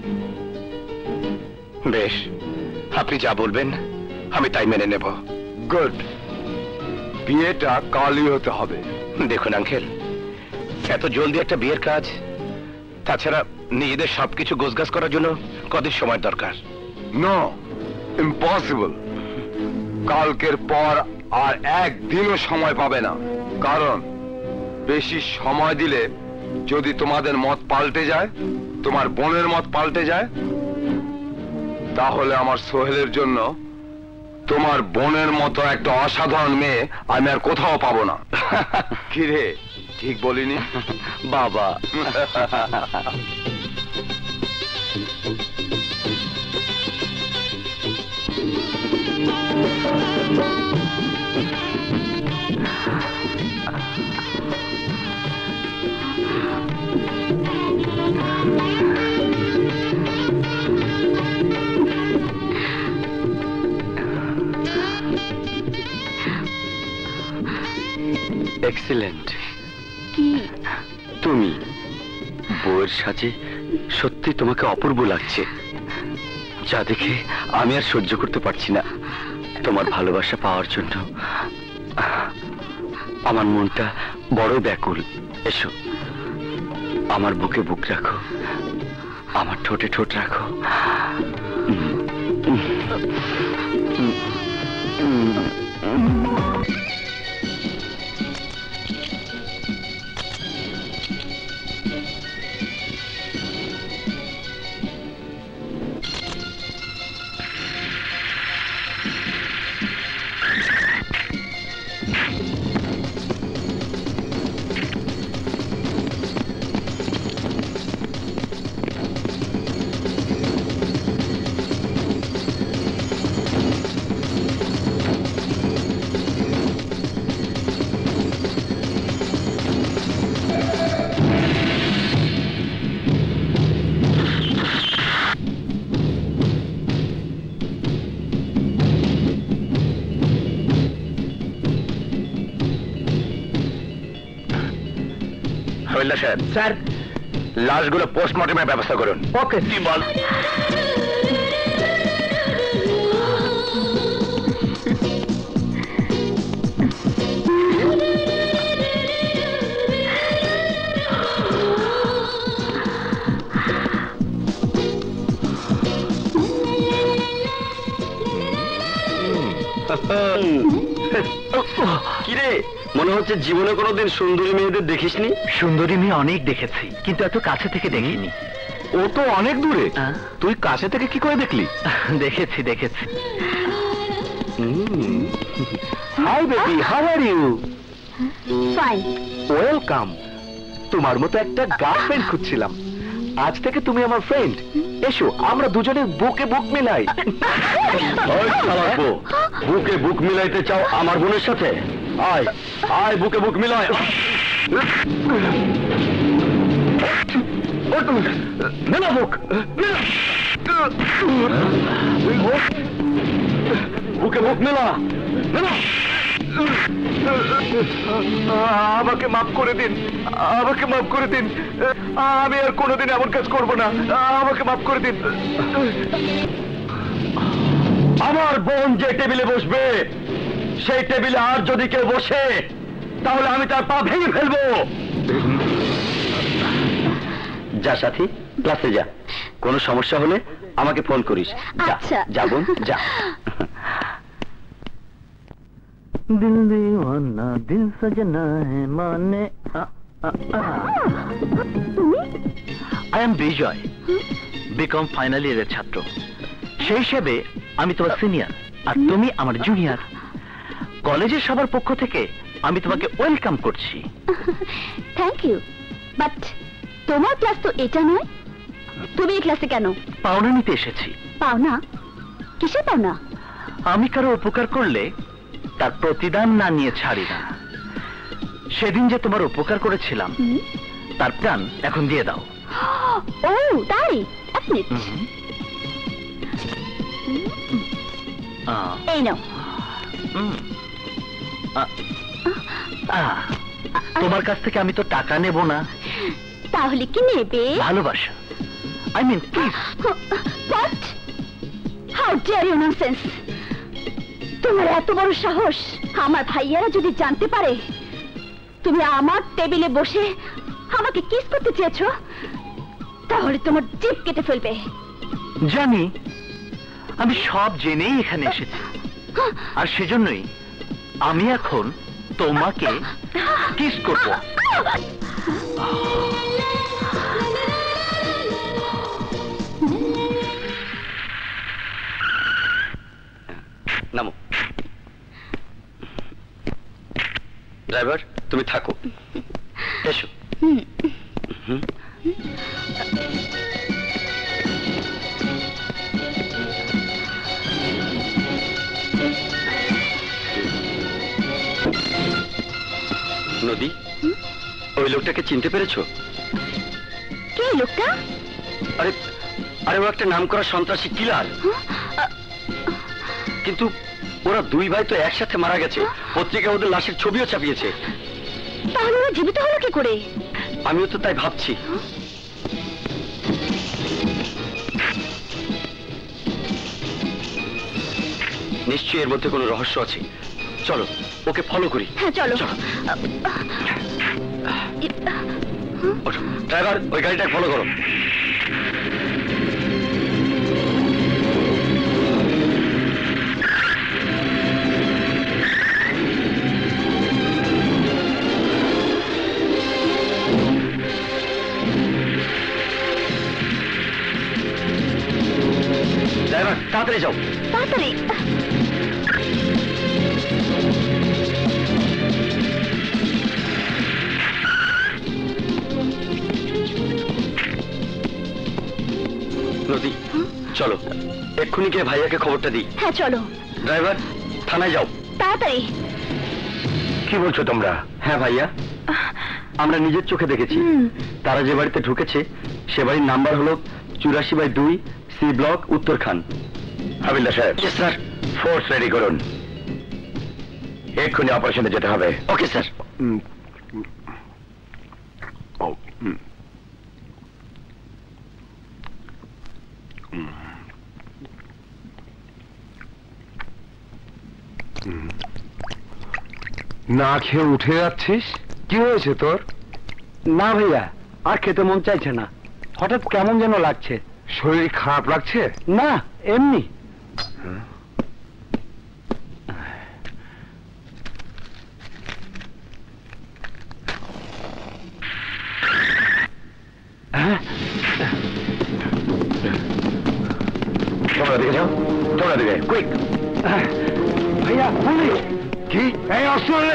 বেশ, আপনি যা বলবেন আমি তাই মেনে নেব। গুড। বিয়েটা কালই হতে হবে। দেখুন আঙ্কেল, এত জলদি একটা বিয়ের কাজ, তাছাড়া নিজেদের সবকিছু গোছগাছ করার জন্য কদিন সময় দরকার। No, impossible. কালকের পর আর একদিনও সময় পাবে না, কারণ বেশি সময় দিলে যদি তোমাদের মত পাল্টে যায়, তোমার বোনের মত পাল্টে যায়, তাহলে আমার সোহেলের জন্য তোমার বোনের মতো একটা অসাধারণ মেয়ে আমি আর কোথাও পাবো না। কিরে ঠিক বলিনি বাবা? এক্সিলেন্ট। কি তুমি বউয়ের সাজে সত্যি তোমাকে অপূর্ব লাগছে, যা দেখে আমি আর সহ্য করতে পারছি না। তোমার ভালোবাসা পাওয়ার জন্য আমার মনটা বড় ব্যাকুল। এসো, আমার বুকে বুক রাখো, আমার ঠোঁটে ঠোঁট রাখো। স্যার, লাশগুলো পোস্টমর্টমের ব্যবস্থা করুন। ওকে। বল। কিরে, মনে হচ্ছে জীবনে কোনোদিন সুন্দরী মেয়েদের দেখিসনি? সুন্দরী মেয়ে অনেক দেখেছি, কিন্তু এত কাছে থেকে দেখিনি। ও তো অনেক দূরে, তুই কাছে থেকে কি করে দেখলি? দেখেছি দেখেছি। Hi baby, how are you? Fine. Welcome. তোমার মতো একটা গার্লফ্রেন্ড খুঁজছিলাম, আজ থেকে তুমি আমার ফ্রেন্ড। এসো, আমরা দুজনে বুকে বুক মিলাই। বুকে বুক মিলাইতে চাও আমার বোনের সাথে? আয় আয়, বুকে বুক মিলায়। মেলা বুক, বুকে বুক মেলা মেলা। আমাকে মাফ করে দিন, আমাকে মাফ করে দিন। আমি আর কোনোদিন এমন কাজ করবো না, আমাকে মাফ করে দিন। আমার বোন যে টেবিলে বসবে, সেই টেবিলে আর যদি কেউ বসে, তাহলে আমি তার পা ভেঙে ফেলবো। যা সাথী, ক্লাসে যা। কোনো সমস্যা হলে আমাকে ফোন করিস। আচ্ছা। যা বোন, যা। দিল দিওয়ানা দিল সজনা है माने। I am Bijoy, BCom final ইয়ারের ছাত্র। সেই হিসেবে আমি তোমার সিনিয়র আর তুমি আমার জুনিয়র। কলেজের সবার পক্ষ থেকে আমি তোমাকে ওয়েলকাম করছি। থ্যাংক ইউ, বাট তোমার ক্লাস তো এটা নয়। তুমি এই ক্লাসে কেন? পাওনা নিতে এসেছি। পাওনা? কিসের পাওনা? আমি কারো উপকার করলে তার প্রতিদান না নিয়ে ছাড়ি না। সেদিন যে তোমার উপকার করেছিলাম, তার প্রাণ এখন দিয়ে দাও। ও তাই? এক মিনিট। এই নাও। তোমার কাছ থেকে আমি তো টাকা নেব না। তাহলে কি নেবে? ভালোবাসা। I mean please. What? How dare you nonsense! তোমার এত বড় সাহস! আমার ভাইয়ারা যদি জানতে পারে তুমি আমার টেবিলে বসে আমাকে কিস করতে চেয়েছো, তাহলে তোমার জিভ কেটে ফেলবে। জানি, আমি সব জেনেই এখানে এসেছি, আর সেজন্যই আমি এখন তোমাকে কিস করব। নামো। ড্রাইভার তুমি থাকো, এসো। নদী, ওই লোকটাকে চিনতে পেরেছো? কে লোকটা? আরে আরে ও একটা নাম করা সন্ত্রাসী কিলার। কিন্তু ওরা দুই ভাই তো একসাথে মারা গেছে, পত্রিকায় ওদের লাশের ছবিও ছাপিয়েছে। তাহলে ওরা জীবিত হলো কি করে? আমিও তো তাই ভাবছি। নিশ্চয়ই এর মধ্যে কোনো রহস্য আছে। চলো ওকে ফলো করি। হ্যাঁ চলো। ড্রাইভার ওই গাড়িটা ফলো করো। ড্রাইভার তাড়াতাড়ি যাও। তাড়াতাড়ি। নদী চলো এক্ষুনি গিয়ে ভাইয়াকে খবরটা দিই। হ্যাঁ চলো। ড্রাইভার থানায় যাও। তাড়াতাড়ি। কি বলছো তোমরা? হ্যাঁ ভাইয়া, আমরা নিজের চোখে দেখেছি তারা যে বাড়িতে ঢুকেছে সে বাড়ির নাম্বার হলো চুরাশি বাই দুই সি ব্লক উত্তরখান। হাবিলদার সাহেব, স্যার। ফোর্স রেডি করুন, এক্ষুনি অপারেশনে যেতে হবে। Okay sir. না খেয়ে উঠে যাচ্ছিস, কি হয়েছে তোর? না ভাইয়া, আর খেতে মন চাইছে না, হঠাৎ কেমন যেন লাগছে। শরীর খারাপ লাগছে? না এমনি। তোমরা দিকে যাও, তোমরা দিকে কুইক। ভাইয়া পুলিশ। কি? এই অস্ত্র নে।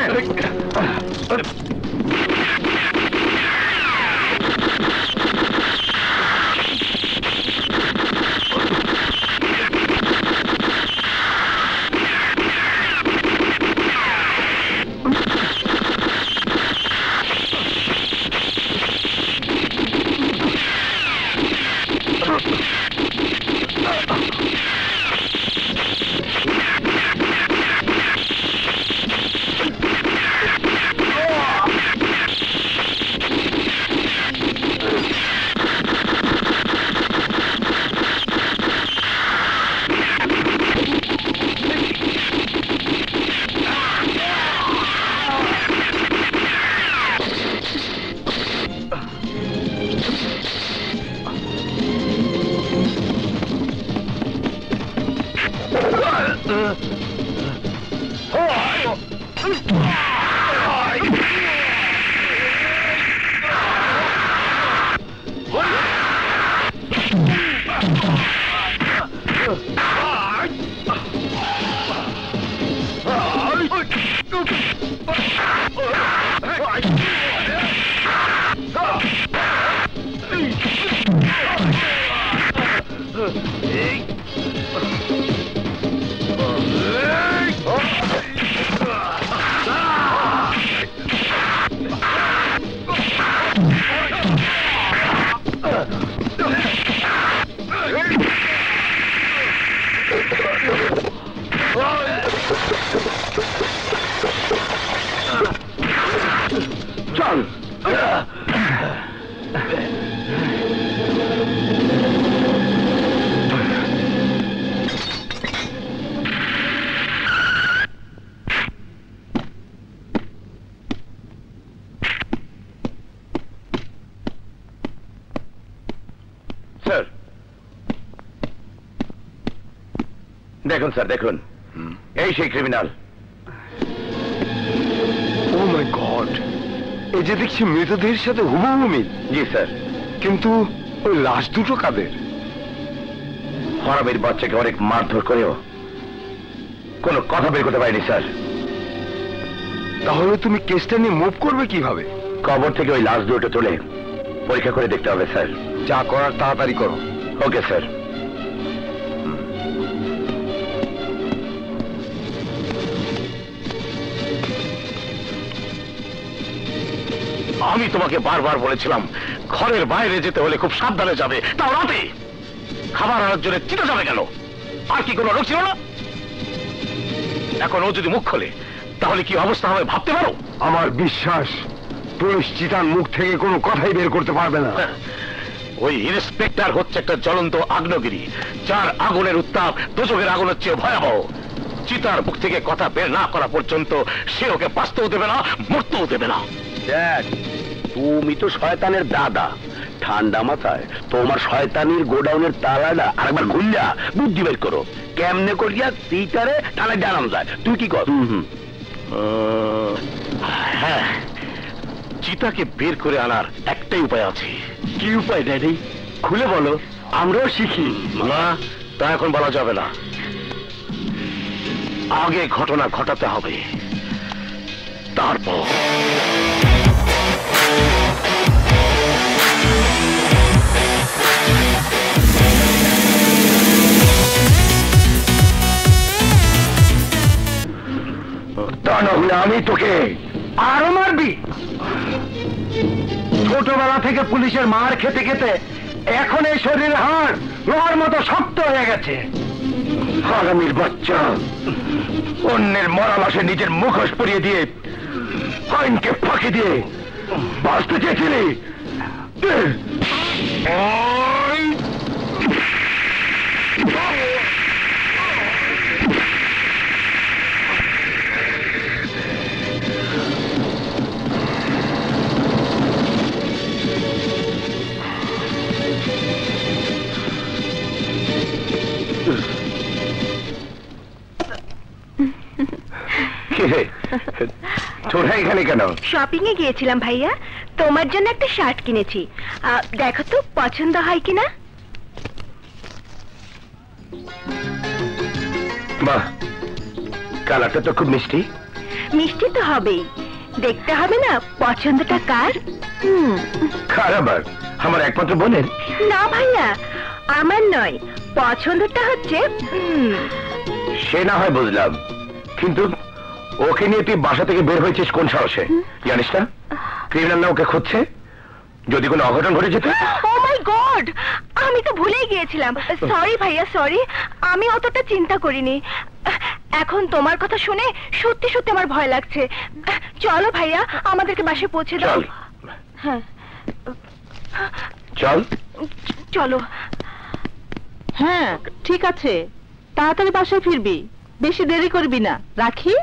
দেখুন স্যার, দেখুন, এই সেই ক্রিমিনাল। ও মাই গড, এই যে দেখছি মৃতদেহের সাথে হুবহু মিল। জি স্যার। কিন্তু ওই লাশ দুটো কাদের? হরামের বাচ্চাকে অনেক মারধর করেও কোনো কথা বের করতে পারেনি স্যার। তাহলে তুমি কেসটা নিয়ে মুভ করবে কিভাবে? কবর থেকে ওই লাশ দুটো তুলে পরীক্ষা করে দেখতে হবে স্যার। যা করার তাড়াতাড়ি করো। Okay sir. আমি তোমাকে বারবার বলেছিলাম ঘরের বাইরে যেতে হলে খুব সাবধানে যাবে, তাও রাতে। খাবার আনার জন্য চিন্তা যাবে কেন? আর কি কোনো লোক ছিল না? এখন ও যদি মুখ খোলে তাহলে কি অবস্থা হবে ভাবতে পারো? আমার বিশ্বাস পুলিশ চিতার মুখ থেকে কোনো কথাই বের করতে পারবে না। ওই ইন্সপেক্টর হচ্ছে একটা জ্বলন্ত আগ্নেয়গিরি, যার আগুনের উত্তাপ দোজখের আগুনের চেয়ে ভয়াবহ। চিতার মুখ থেকে কথা বের না করা পর্যন্ত সে ওকে বাঁচতেও দেবে না, মরতেও দেবে না। তুমি তো শয়তানের দাদা, ঠান্ডা মাথায় তোমার শয়তানির গোডাউনের তালাটা আরেকবার খুললা বুদ্ধি বের করো, কেমনে করিয়া চিতারে থানায় জানানো যায়। তুই কি কর? হ্যাঁ, চিতাকে বের করে আনার একটাই উপায় আছে। কি উপায় ড্যাডি? খুলে বলো, আমরাও শিখি। না, তা এখন বলা যাবে না। আগে ঘটনা ঘটাতে হবে, তারপর তা না হলে আমি তোকে আরো মারবি? ছোটবেলা থেকে পুলিশের মার খেতে খেতে এখন এই শরীরের হাড় লোহার মতো শক্ত হয়ে গেছে। হারামির বাচ্চা, অন্যের মরা লাশে নিজের মুখোশ পরিয়ে দিয়ে আইনকে ফাঁকি দিয়ে বাঁচতে চেয়েছিলি। তোরা এখানে কেন? শপিং এ গিয়েছিলাম ভাইয়া, তোমার জন্য একটা শার্ট কিনেছি, আহ, দেখো তো পছন্দ হয় কিনা। বাহ, কালারটা তো খুব মিষ্টি। মিষ্টি তো হবেই, দেখতে হবে না পছন্দটা কার। হুম। খারাপ? আমার একমাত্র বোনের? না ভাইয়া, আমার নয়, পছন্দটা হচ্ছে। হুম। সে না হয় বুঝলাম, কিন্তু ওকে নিয়ে তুই বাসা থেকে বের হয়েছিস কোন সাহসে? জানিস না ক্রিমিনাল না ওকে খুঁজছে? যদি কোনো অঘটন ঘটে যেত। ও মাই গড, আমি তো ভুলেই গিয়েছিলাম। সরি ভাইয়া, সরি, আমি অতটা চিন্তা করিনি। এখন তোমার কথা শুনে সত্যি সত্যি আমার ভয় লাগছে। চলো ভাইয়া, আমাদেরকে বাসে পৌঁছে দাও। হ্যাঁ চল। চলো। হ্যাঁ ঠিক আছে, তাড়াতাড়ি বাসায় ফিরবি, বেশি দেরি করবি না। রাখি।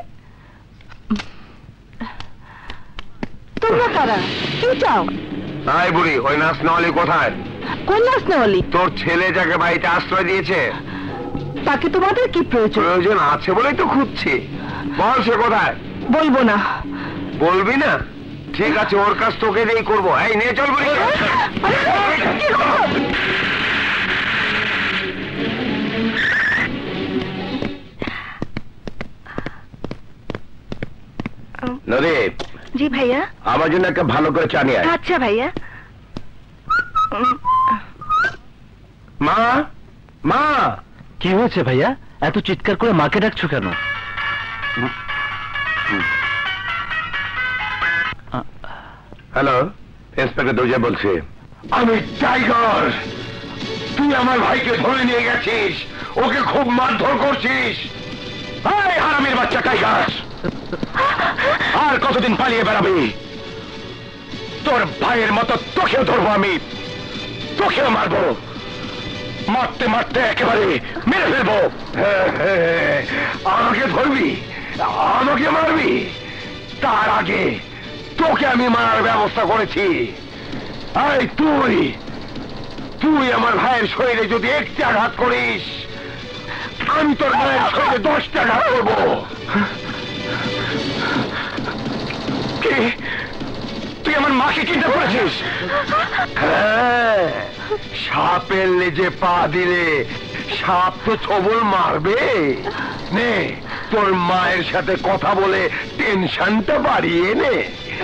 তোমরা কারা? কি চাও? আয় বুড়ি, ওই নাচ নলি কোথায়? কোন নাচ নেওয়ালি? তোর ছেলে যাকে বাড়িতে আশ্রয় দিয়েছে। তাকে তোমাদের কি প্রয়োজন? প্রয়োজন আছে বলেই তো খুঁজছি। বল সে কোথায়? বলবো না। বলবি না? ঠিক আছে, ওর কাজ তোকে দিয়েই করবো। এই নিয়ে চল বুড়ি। নদী। জি ভাইয়া। আমার জন্য একটা ভালো করে চা নিয়ে আয়। আচ্ছা ভাইয়া। মা, মা। কি হয়েছে ভাইয়া? এত চিৎকার করে মাকে ডাকছো কেন? হ্যালো, ইন্সপেক্টর দৌজা বলছি। আমি টাইগার। তুই আমার ভাইকে ধরে নিয়ে গেছিস, ওকে খুব মারধর করছিস। এই হারামির বাচ্চা টাইগার, আর কতদিন পালিয়ে বেড়াবি? তোর ভাইয়ের মতো তোকেও ধরবো আমি, তোকেও মারবো, মারতে মারতে একেবারে মেরে ফেলবো। আমাকে ধরবি, আমাকে মারবি, তার আগে তোকে আমি মারার ব্যবস্থা করেছি। এই তুই তুই আমার ভাইয়ের শরীরে যদি একটি আঘাত করিস, আমি তোর ভাইয়ের শরীরে দশটা আঘাত করবো। কি তুই আমার মাকে কিনতে করেছিস? হ্যাঁ, সাপের লেজে পা দিলে সাপ তো ছবল মারবে। নে তোর মায়ের সাথে কথা বলে টেনশনটা বাড়িয়ে নে।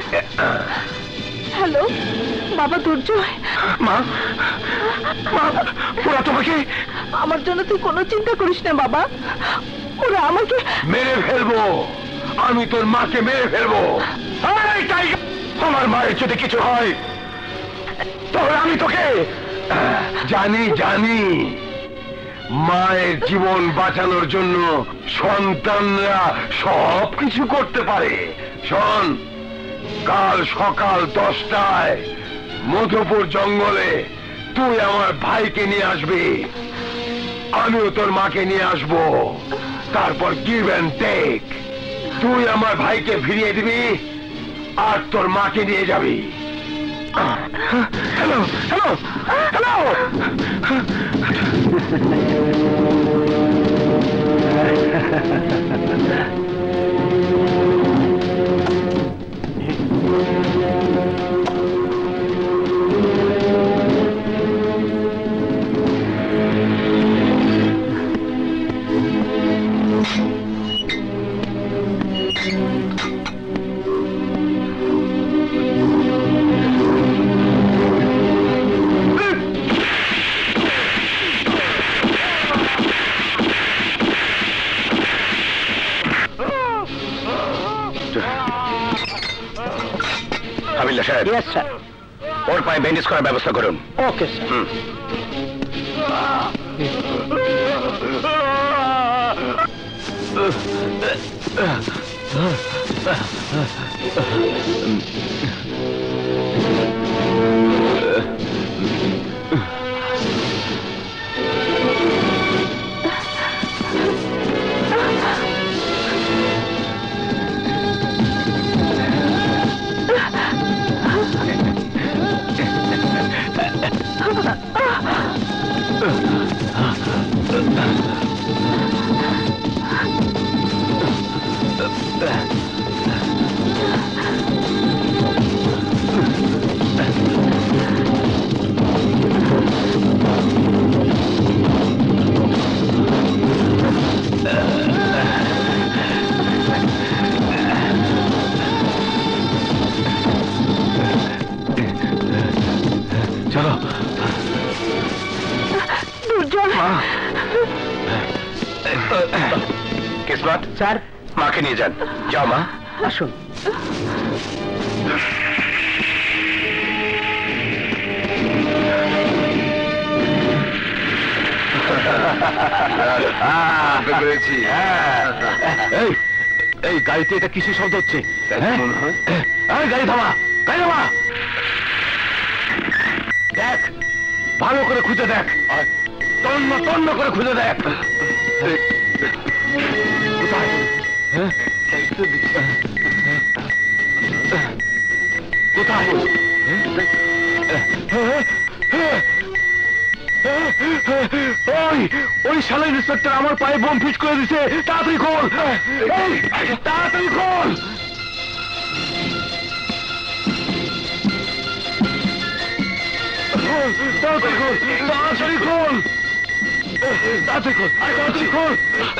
হ্যালো বাবা দুর্জয়। মা মা ওরা তোমাকে, আমার জন্য তুই কোনো চিন্তা করিস না বাবা, ওরা আমাকে মেরে ফেলবো, আমি তোর মাকে মেরে ফেলবো। এই টাইগার, আমার মায়ের যদি কিছু হয় তাহলে আমি তোকে, জানি জানি মায়ের জীবন বাঁচানোর জন্য সন্তানরা সব কিছু করতে পারে। শোন, কাল সকাল দশটায় মধুপুর জঙ্গলে তুই আমার ভাইকে নিয়ে আসবি, আমিও তোর মাকে নিয়ে আসবো। তারপর গিভ অ্যান্ড টেক, তুই আমার ভাইকে ফিরিয়ে দিবি আর তোর মাকে নিয়ে যাবি। হ্যালো হ্যালো হ্যালো হাবিলদার সাহেব, ইয়েস স্যার। ওর পায়ে ব্যান্ডেজ করার ব্যবস্থা করুন। Okay sir. চলো কিসমত স্যার, মাকে নিয়ে যান। যাও মা, আসুন। পেরেছি। এই এই গাড়িতে এটা কিসের শব্দ হচ্ছে? এই গাড়ি থামা, গাড়ি থামা। দেখ, ভালো করে খুঁজে দেখ, তন্ন তন্ন করে খুঁজে দেখ। কোথায়? হ্যাঁ? কোথায়? ওই ওই শালা ইন্সপেক্টর আমার পায়ে বোম ফিট করে দিছে। তাড়াতাড়ি খোল, এই, তাড়াতাড়ি খোল। তাড়াতাড়ি খোল, তাড়াতাড়ি খোল, তাড়াতাড়ি খোল, তাড়াতাড়ি খোল।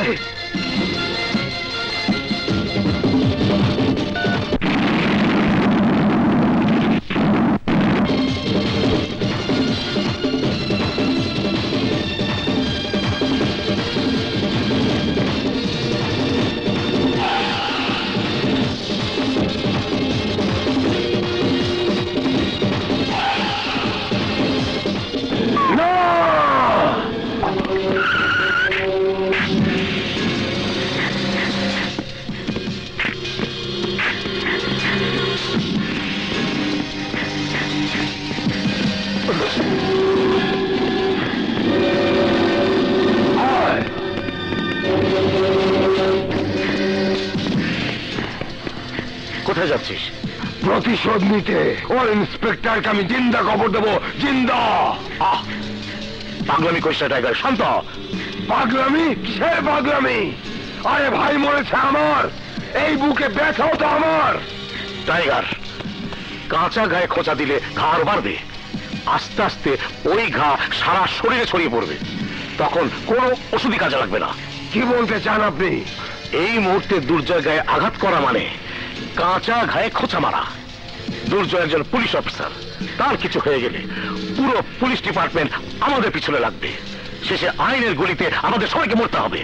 কোথায় যাচ্ছিস? প্রতিশোধ নিতে। ওর ইন্সপেক্টরকে আমি জিন্দা খবর দেবো, জিন্দা। আহ, পাগলামি করিস না টাইগার, শান্ত। পাগলামি? কিসের পাগলামি? আরে ভাই মরেছে আমার, এই বুকে ব্যথাও তো আমার। টাইগার, কাঁচা গায়ে খোঁচা দিলে ঘা আরো বাড়বে, আস্তে আস্তে ওই ঘা সারা শরীরে ছড়িয়ে পড়বে, তখন কোনো ওষুধই কাজে লাগবে না। কি বলতে চান আপনি? এই মুহূর্তে দুর্জয় গায়ে আঘাত করা মানে কাঁচা ঘায়ে খোঁচা মারা। দুর্জয় একজন পুলিশ অফিসার, তার কিছু হয়ে গেলে পুরো পুলিশ ডিপার্টমেন্ট আমাদের পিছনে লাগবে। শেষে আইনের গলিতে আমাদের সবাইকে মরতে হবে।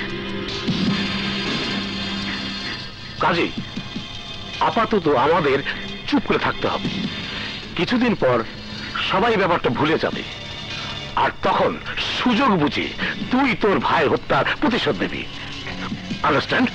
কাজেই আপাতত আমাদের চুপ করে থাকতে হবে। কিছুদিন পর সবাই ব্যাপারটা ভুলে যাবে, আর তখন সুযোগ বুঝে তুই তোর ভাই হত্যার প্রতিশোধ নিবি। আন্ডারস্ট্যান্ড?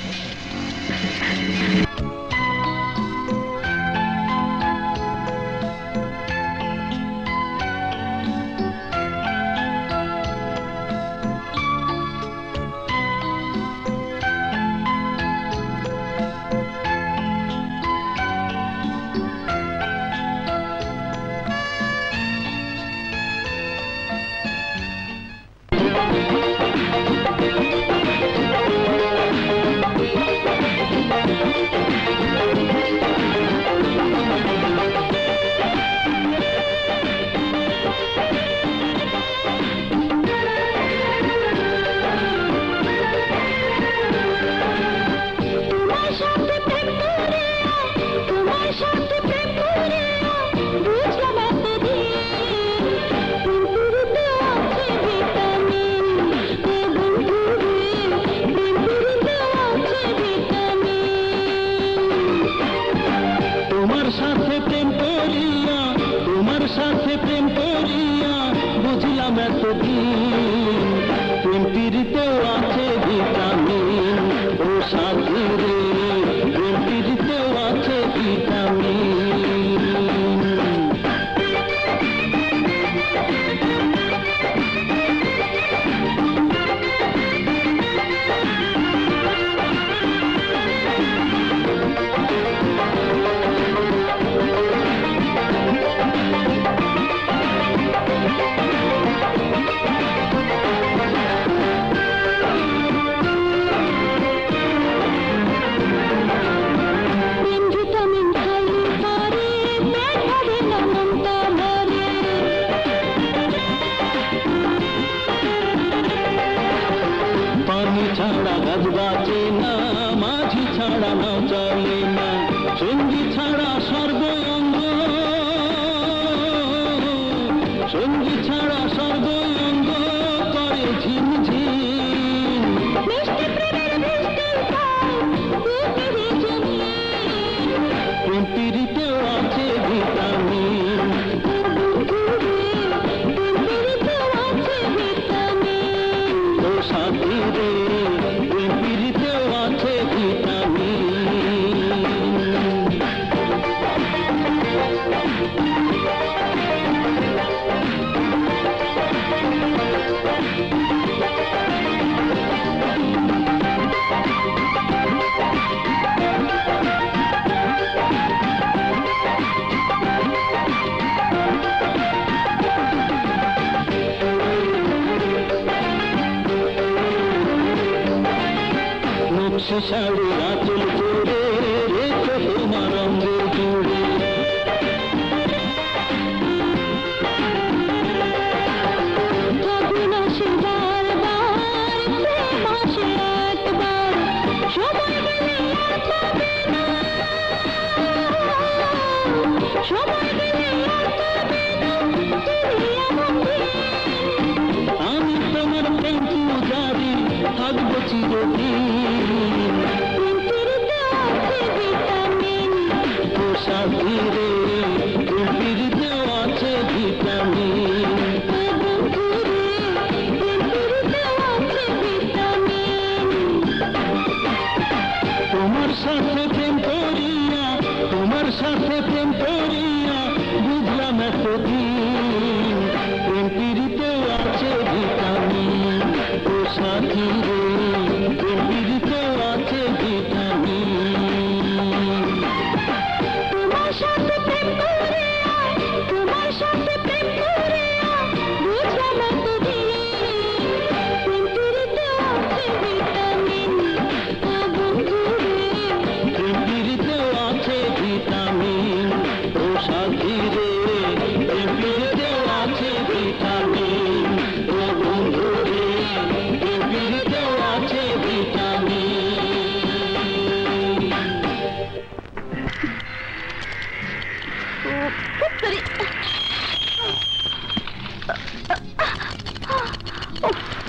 ভিটামিন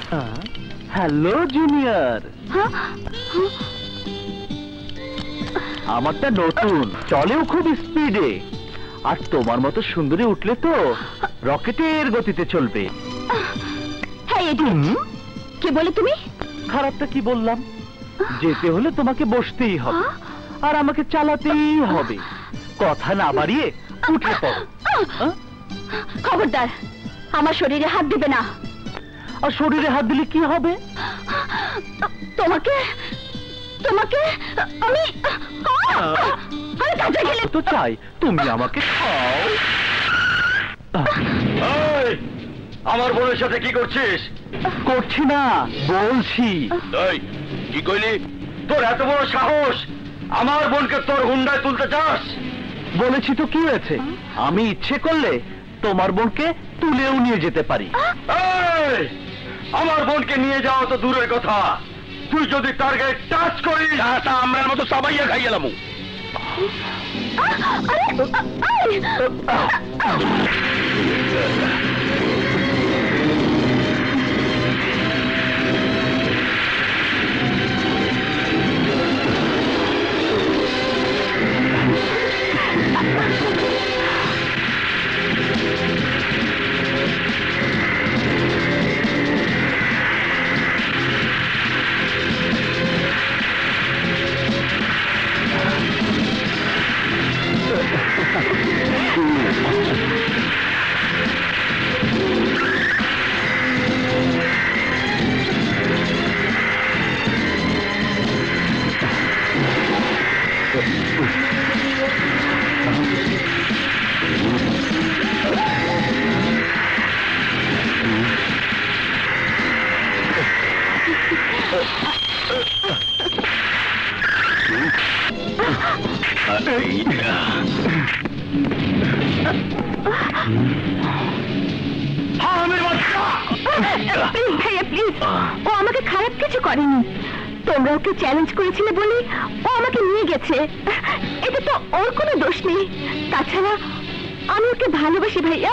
হ্যালো জুনিয়র, আমারটা নতুন, চলেও খুব স্পিডে। আর তোমার মতো সুন্দরী উঠলে তো রকেটের গতিতে চলবে। কে বলে তুমি? খারাপটা কি বললাম? যেতে হলে তোমাকে বসতেই হবে আর আমাকে চালাতেই হবে। কথা না বাড়িয়ে উঠে পড়ো। খবরদার, আমার শরীরে হাত দিবে না। আর শরীরে হাত দিলে কি হবে? তোমাকে তোমাকে আমি আমি কাছে গেলে তো চাই তুমি আমাকে খাও। আমার বোনের সাথে কি করছিস? করছি না, বলছি। কি কইলি? তোর এত বড় সাহস, আমার বোনকে তোর হুন্ডায় তুলতে চাস? বলেছি তো, কি হয়েছে? আমি ইচ্ছে করলে তোমার বোনকে তুলেও নিয়ে যেতে পারি। আমার বোনকে নিয়ে যাওয়া তো দূরের কথা, তুই যদি তার গায়ে টাচ করিস তা আমরা মতো সবাইয়া খাই গেলাম। ও আমাকে খারাপ কিছু করেনি। তোমরা ওকে চ্যালেঞ্জ করেছিলে বলে ও আমাকে নিয়ে গেছে। এটা তো ওর কোনো দোষ নেই। তাছাড়া আমি ওকে ভালোবাসি ভাইয়া।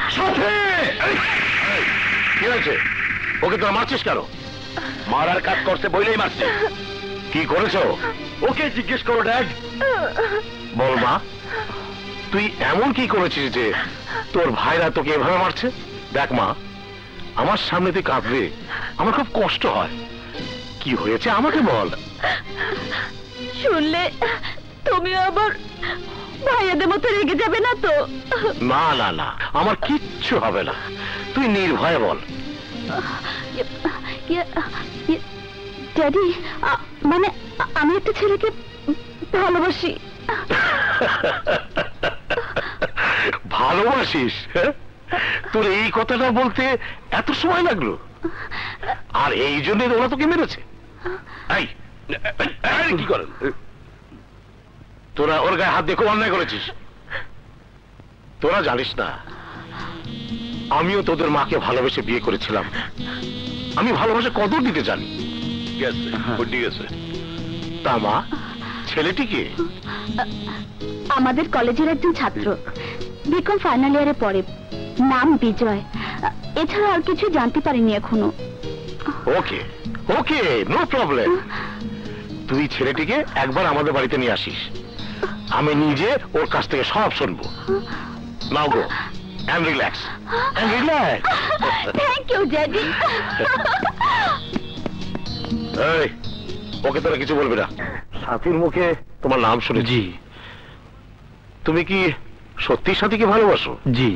কি হয়েছে? ওকে তোরা মারছিস কেন? মারার কাজ করছে বইলেই মারছে। কি করেছো? ওকে জিজ্ঞেস করো ড্যাড। বল মা, তুই এমন কি করেছিস যে তোর ভাইরা তোকে এভাবে মারছে? দেখ মা, আমার সামনে তুই কাঁদলে আমার খুব কষ্ট হয়। কি হয়েছে আমাকে বল। শুনলে তুমি আবার ভাইয়াদের মতো রেগে যাবে না তো? না না না, আমার কিচ্ছু হবে না, তুই নির্ভয়ে বল। ড্যাডি, মানে আমি একটা ছেলেকে ভালোবাসি। ভালোবাসিস? তোর এই কথাটা বলতে এত সময় লাগলো? আর এই জন্য ওরা তোকে মেরেছে? কি করেন তোরা? ওর গায়ে হাত দিয়ে খুব অন্যায় করেছিস। তোরা জানিস না, আমিও তোদের মাকে ভালোবেসে বিয়ে করেছিলাম। আমি ভালোবাসে কদর দিতে জানি। তা মা, ছেলেটিকে? আমাদের কলেজের একজন ছাত্র, বিকম ফাইনাল ইয়ারে পড়ে, নাম বিজয়। এছাড়া আর কিছু জানতে পারিনি এখনো। Okay okay, no problem. তুই ছেলেটিকে একবার আমাদের বাড়িতে নিয়ে আসিস, আমি নিজে ওর কাছ থেকে সব শুনবো। নাও গো, and relax, and relax. Thank you, Daddy. এই, ওকে তোরা কিছু বলবি না। সাথীর মুখে তোমার নাম শুনেছি। তুমি কি সত্যি সাথীকে ভালোবাসো? জি।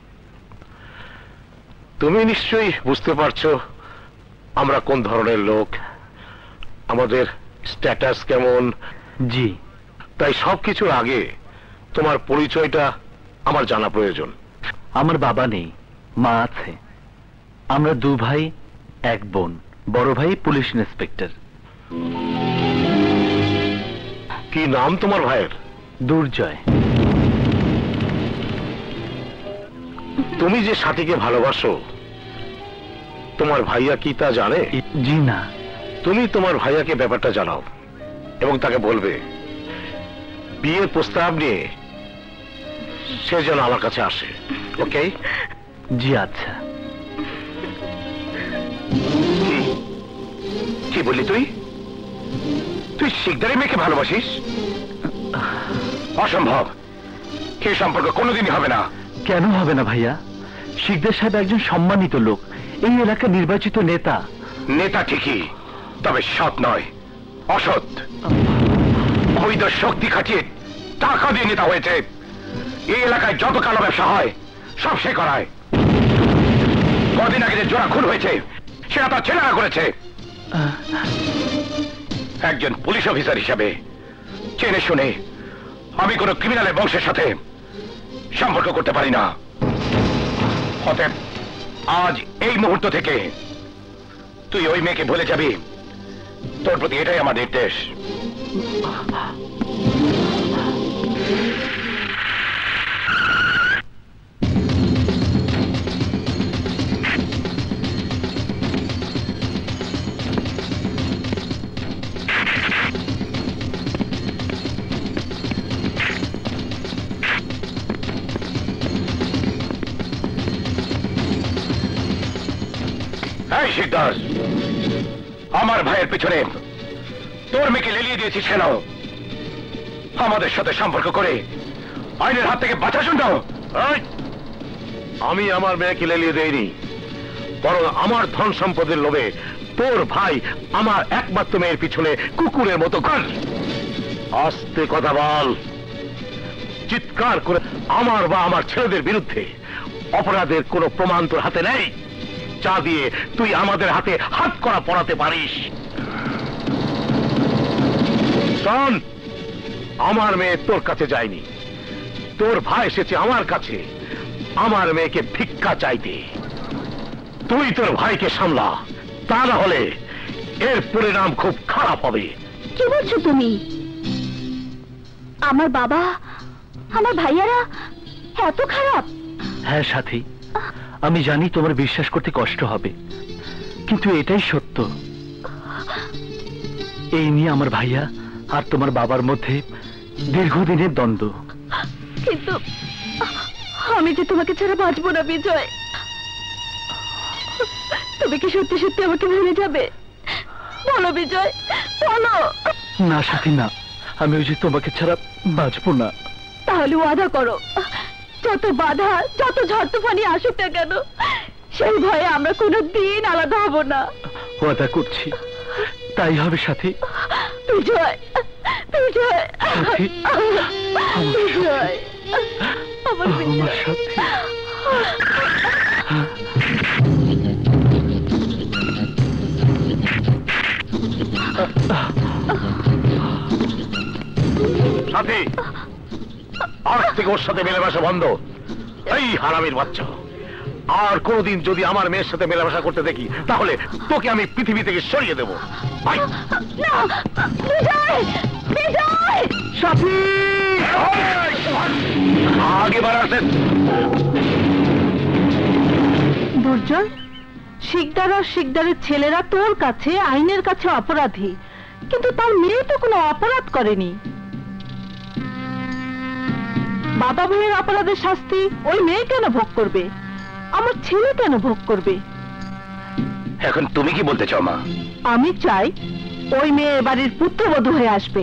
তুমি নিশ্চয়ই বুঝতে পারছো আমরা কোন ধরনের লোক, আমাদের স্ট্যাটাস কেমন। জি। তাই সবকিছুর আগে তোমার পরিচয়টা আমার জানা প্রয়োজন। আমার বাবা নেই, মা আছে। আমরা দু ভাই এক বোন। বড় ভাই পুলিশ ইন্সপেক্টর। কি নাম তোমার ভাইয়ের? দুর্জয়। তুমি যে সাথীকে ভালোবাসো, তোমার ভাইয়া কি তা জানে? জি না। তুমি তোমার ভাইয়াকে ব্যাপারটা জানাও এবং তাকে বলবে বিয়ের প্রস্তাব নিয়ে সে যেন আমার কাছে আসে। ওকে? জি আচ্ছা। কি বললি তুই? তুই শিকদারের মেয়েকে ভালোবাসিস? অসম্ভব, এই সম্পর্ক কোনোদিনই হবে না। কেন হবে না ভাইয়া? শিকদার সাহেব একজন সম্মানিত লোক, এই এলাকার নির্বাচিত নেতা। নেতা ঠিকই, তবে সৎ নয়, অসৎ। অবৈধ শক্তি খাটিয়ে টাকা দিয়ে নেতা হয়েছে। এই এলাকায় যত কালো ব্যবসা হয় সব সে করায়। কদিন আগে যে জোড়া খুন হয়েছে সেটা তার ছেলেরা করেছে। একজন পুলিশ অফিসার হিসাবে চেনে শুনে আমি কোন ক্রিমিনালের বংশের সাথে সম্পর্ক করতে পারি না। অতএব আজ এই মুহূর্ত থেকে তুই ওই মেয়েকে ভুলে যাবি। তোর প্রতি এটাই আমার নির্দেশ। এই শিকদার, আমার ভাইয়ের পিছনে তোর মেয়েকে লেলিয়ে দিয়েছিস কেন? আমাদের সাথে সম্পর্ক করে আইনের হাত থেকে বাঁচার জন্য? আমি আমার মেয়েকে লেলিয়ে দেইনি, বরং আমার ধন সম্পদের লোভে তোর ভাই আমার একমাত্র মেয়ের পিছনে কুকুরের মতো কর। আস্তে কথা বল, চিৎকার করে আমার বা আমার ছেলেদের বিরুদ্ধে অপরাধের কোনো প্রমাণ তোর হাতে নেই যা দিয়ে তুই আমাদের হাতে হাত করা পড়াতে পারিস। শোন, আমার মেয়ে তোর কাছে যায়নি, তোর ভাই এসেছে আমার কাছে আমার মেয়েকে ভিক্ষা চাইতে। তুই তোর ভাইকে সামলা, তা না হলে এর পরিণাম খুব খারাপ হবে। কি বলছো তুমি? আমার বাবা, আমার ভাইয়ারা এত খারাপ? হ্যাঁ সাথী, আমি জানি তোমার বিশ্বাস করতে কষ্ট হবে, কিন্তু এটাই সত্য। এই নিয়ে আমার ভাইয়া আর তোমার বাবার মধ্যে দীর্ঘদিনের দ্বন্দ্ব। কিন্তু আমি যে তোমাকে ছাড়া বাঁচবো না বিজয়। তুমি কি সত্যি সত্যি আমাকে ভুলে যাবে? বলো বিজয়, বলো। না সাথী না, আমি ওই যে তোমাকে ছাড়া বাঁচবো না। তাহলে ওয়াদা করো, যত বাধা যত ঝড় তুফানি আসুক না কেন সেই ভয়ে আমরা কোনো দিন আলাদা হব না। ওয়াদা করছি, তাই হবে সাথী। বিজয়, বিজয়, সাথী, বিজয়, আমার আমার সাথী। সাথী, আজ থেকে ওর সাথে মেলামেশা বন্ধ। এই হারামির বাচ্চা, আর কোনদিন যদি আমার মেয়ের সাথে মেলামেশা করতে দেখি তাহলে তোকে আমি পৃথিবী থেকে সরিয়ে দেবো। ভাই সাথী, আগে বাড়াতে। দুর্জয়, শিকদার আর শিকদারের ছেলেরা তোর কাছে আইনের কাছে অপরাধী, কিন্তু তার মেয়ে তো কোনো অপরাধ করেনি। বাবা ভাইয়ের অপরাধের শাস্তি ওই মেয়ে কেন ভোগ করবে? আমার ছেলে কেন ভোগ করবে? এখন তুমি কি বলতে চাও মা? আমি চাই ওই মেয়ে এবাড়ির পুত্রবধূ হয়ে আসবে।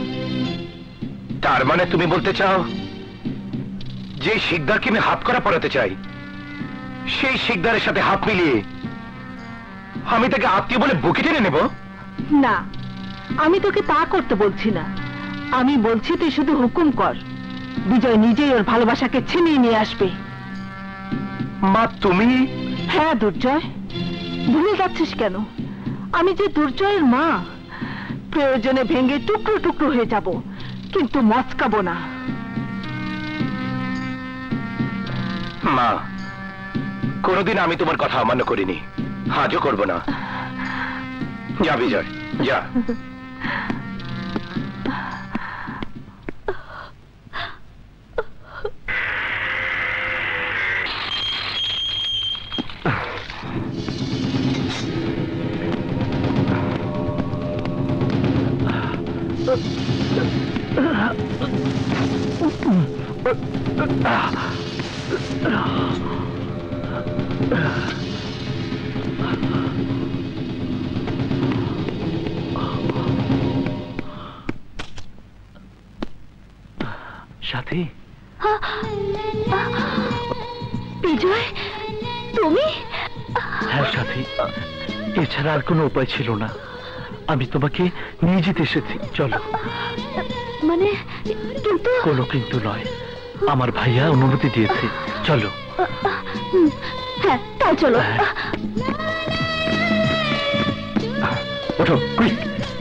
তার মানে তুমি বলতে চাও যে শিকদারকে আমি হাত করা পড়াতে চাই, সেই শিকদারের সাথে হাত মিলিয়ে আমি তাকে আত্মীয় বলে বুকে টেনে নেব? না, আমি তোকে তা করতে বলছি না। আমি বলছি তুই শুধু হুকুম কর, বিজয় নিজেই ওর ভালোবাসাকে ছিনিয়ে নিয়ে আসবে। মা তুমি? হ্যাঁ দুর্জয়, ভুলে যাচ্ছিস কেন? আমি যে দুর্জয়ের মা, প্রয়োজনে ভেঙে টুকরো টুকরো হয়ে যাব, কিন্তু মচকাবো না। মা, কোনদিন আমি তোমার কথা অমান্য করিনি, আজও করব না। যা বিজয়, যা। সাথী। বিজয়, তুমি? হ্যাঁ সাথী, এছাড়া আর কোনো উপায় ছিল না। আমি তোমাকে নিয়ে যেতে এসেছি, চলো। মানে কিন্তু? কোনো কিন্তু নয়, আমার ভাইয়া অনুমতি দিয়েছে, চলো। হ্যাঁ তাই চলো। ওঠো, কুইক।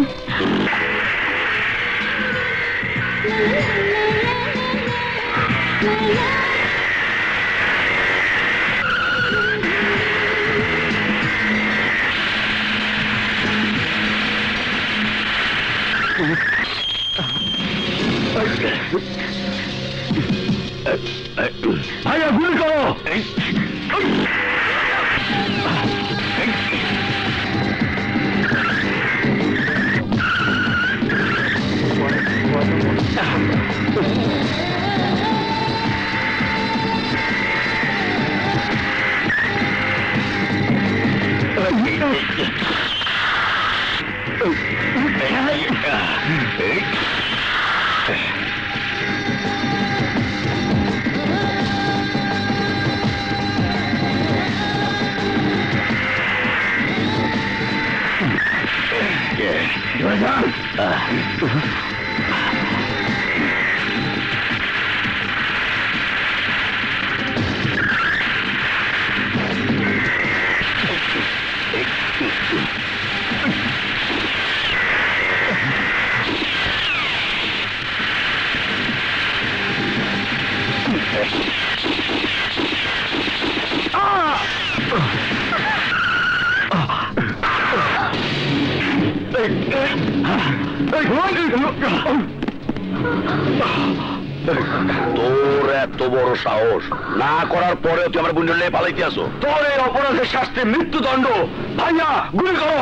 ভাইয়া গুলি করো। তোর এত বড় সাহস, না করার পরেও তুই আমার বোনের নিয়ে পালাইতে আসো? তোর এই অপরাধের শাস্তি মৃত্যুদণ্ড। ভাইয়া গুলি করো।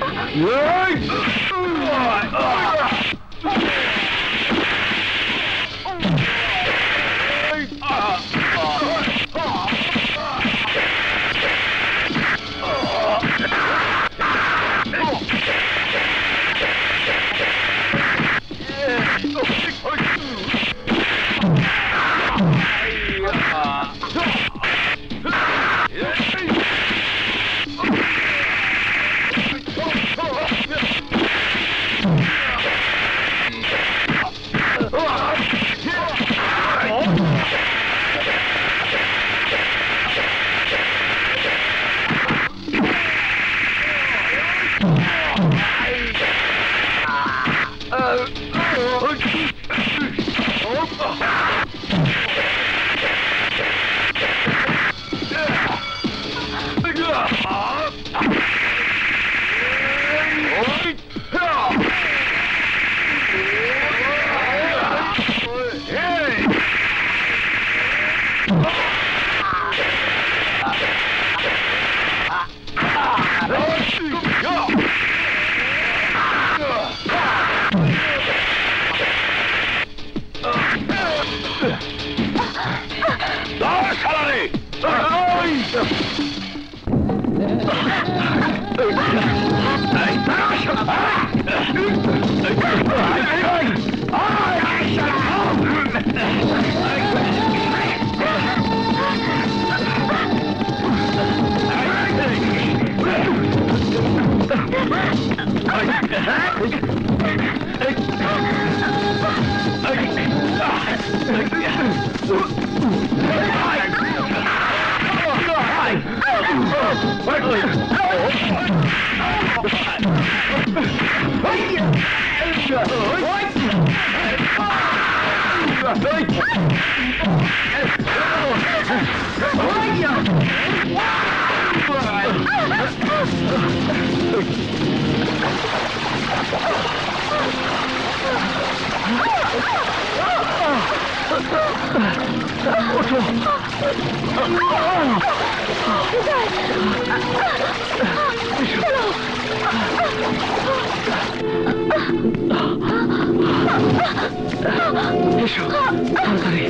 এসো তাড়াতাড়ি।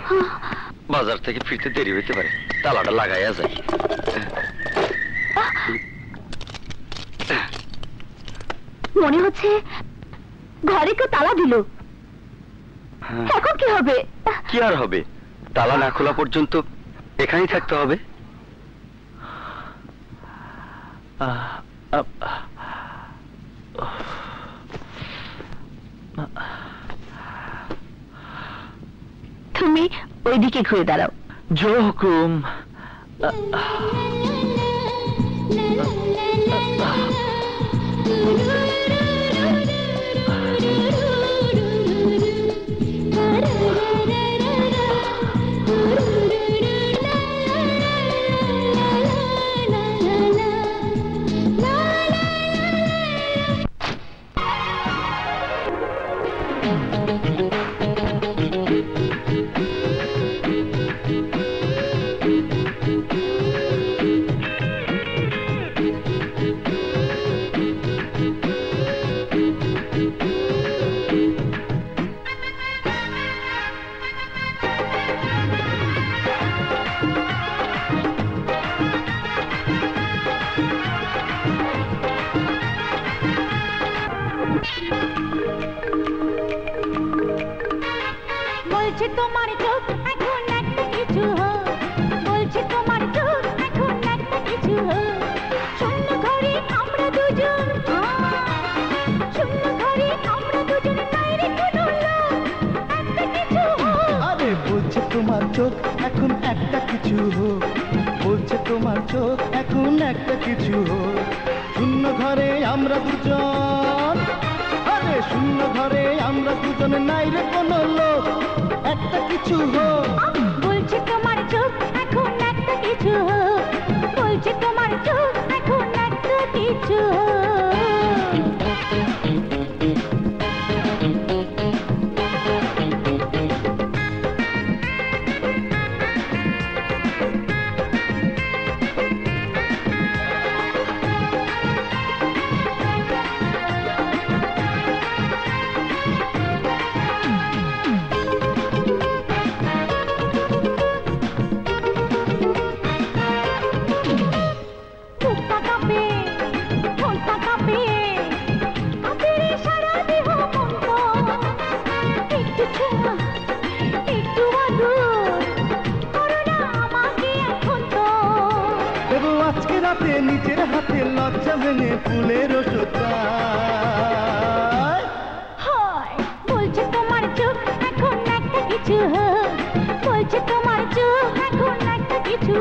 বাজার থেকে ফিরতে দেরি হইতে পারে, তালাটা লাগাইয়া যায়। মনে হচ্ছে ঘরে কেউ তালা দিল। এখন কি হবে? কি আর হবে, তালা না খোলা পর্যন্ত এখানেই থাকতে হবে। তুমি ওইদিকে ঘুরে দাঁড়াও। জো হুকুম। তোমার চোখ এখন একটা কিছু হোক, বলছে তোমার চোখ এখন একটা কিছু হোক। শূন্য ঘরে আমরা দুজন, আরে শূন্য ঘরে আমরা দুজন, নাই রে কোনো লোক, একটা কিছু হোক। বলছে তোমার চোখ এখন একটা কিছু হোক, বলছে তোমার চোখ এখন একটা কিছু নিজের হাতে লজ্জা ভেঙে ফুলের বলছে তোমার চোখ এখন একটা কিছু হোক, বলছে তোমার চোখ এখন একটা কিছু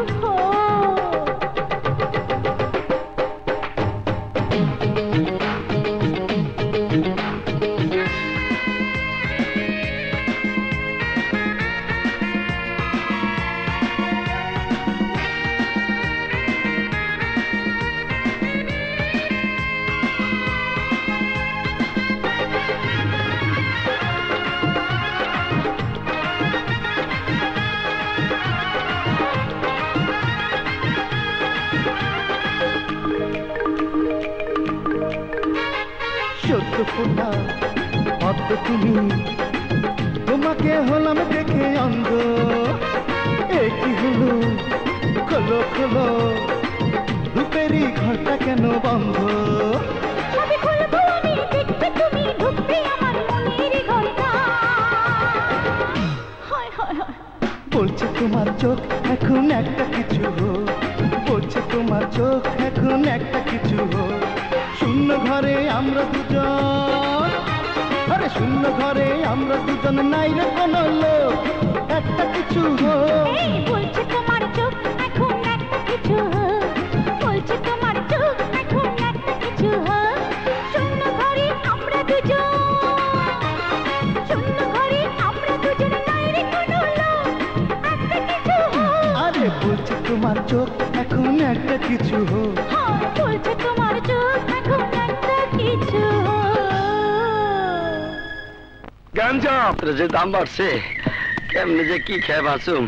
ফোটা পদ্ম তুমি, তোমাকে হলাম দেখে অন্ধ, একই হলো খোলো খোলো রূপেরই ঘরটা কেন বন্ধ। বলছে তোমার চোখ এখন একটা কিছু হোক, বলছে তোমার চোখ এখন একটা কিছু হোক। শূন্য ঘরে আমরা দুজন, আরে শূন্য ঘরে আমরা দুজন, নাই রে কোনো লোক, একটা কিছু হোক। বলছে তোমার চোখ এখন একটা কিছু হোক, বলছে তোমার চোখ এখন একটা কিছু হোক। শূন্য ঘরে আমরা দুজন, শূন্য ঘরে আমরা দুজন, নাই রে কোনো লোক, একটা কিছু হোক। আরে বলছে তোমার চোখ এখন একটা কিছু হোক, বলছে তোমার চোখ এখন একটা কিছু গাঞ্জা যে দাম বাড়ছে, কেমনে যে কি খেয়ে বাঁচুম।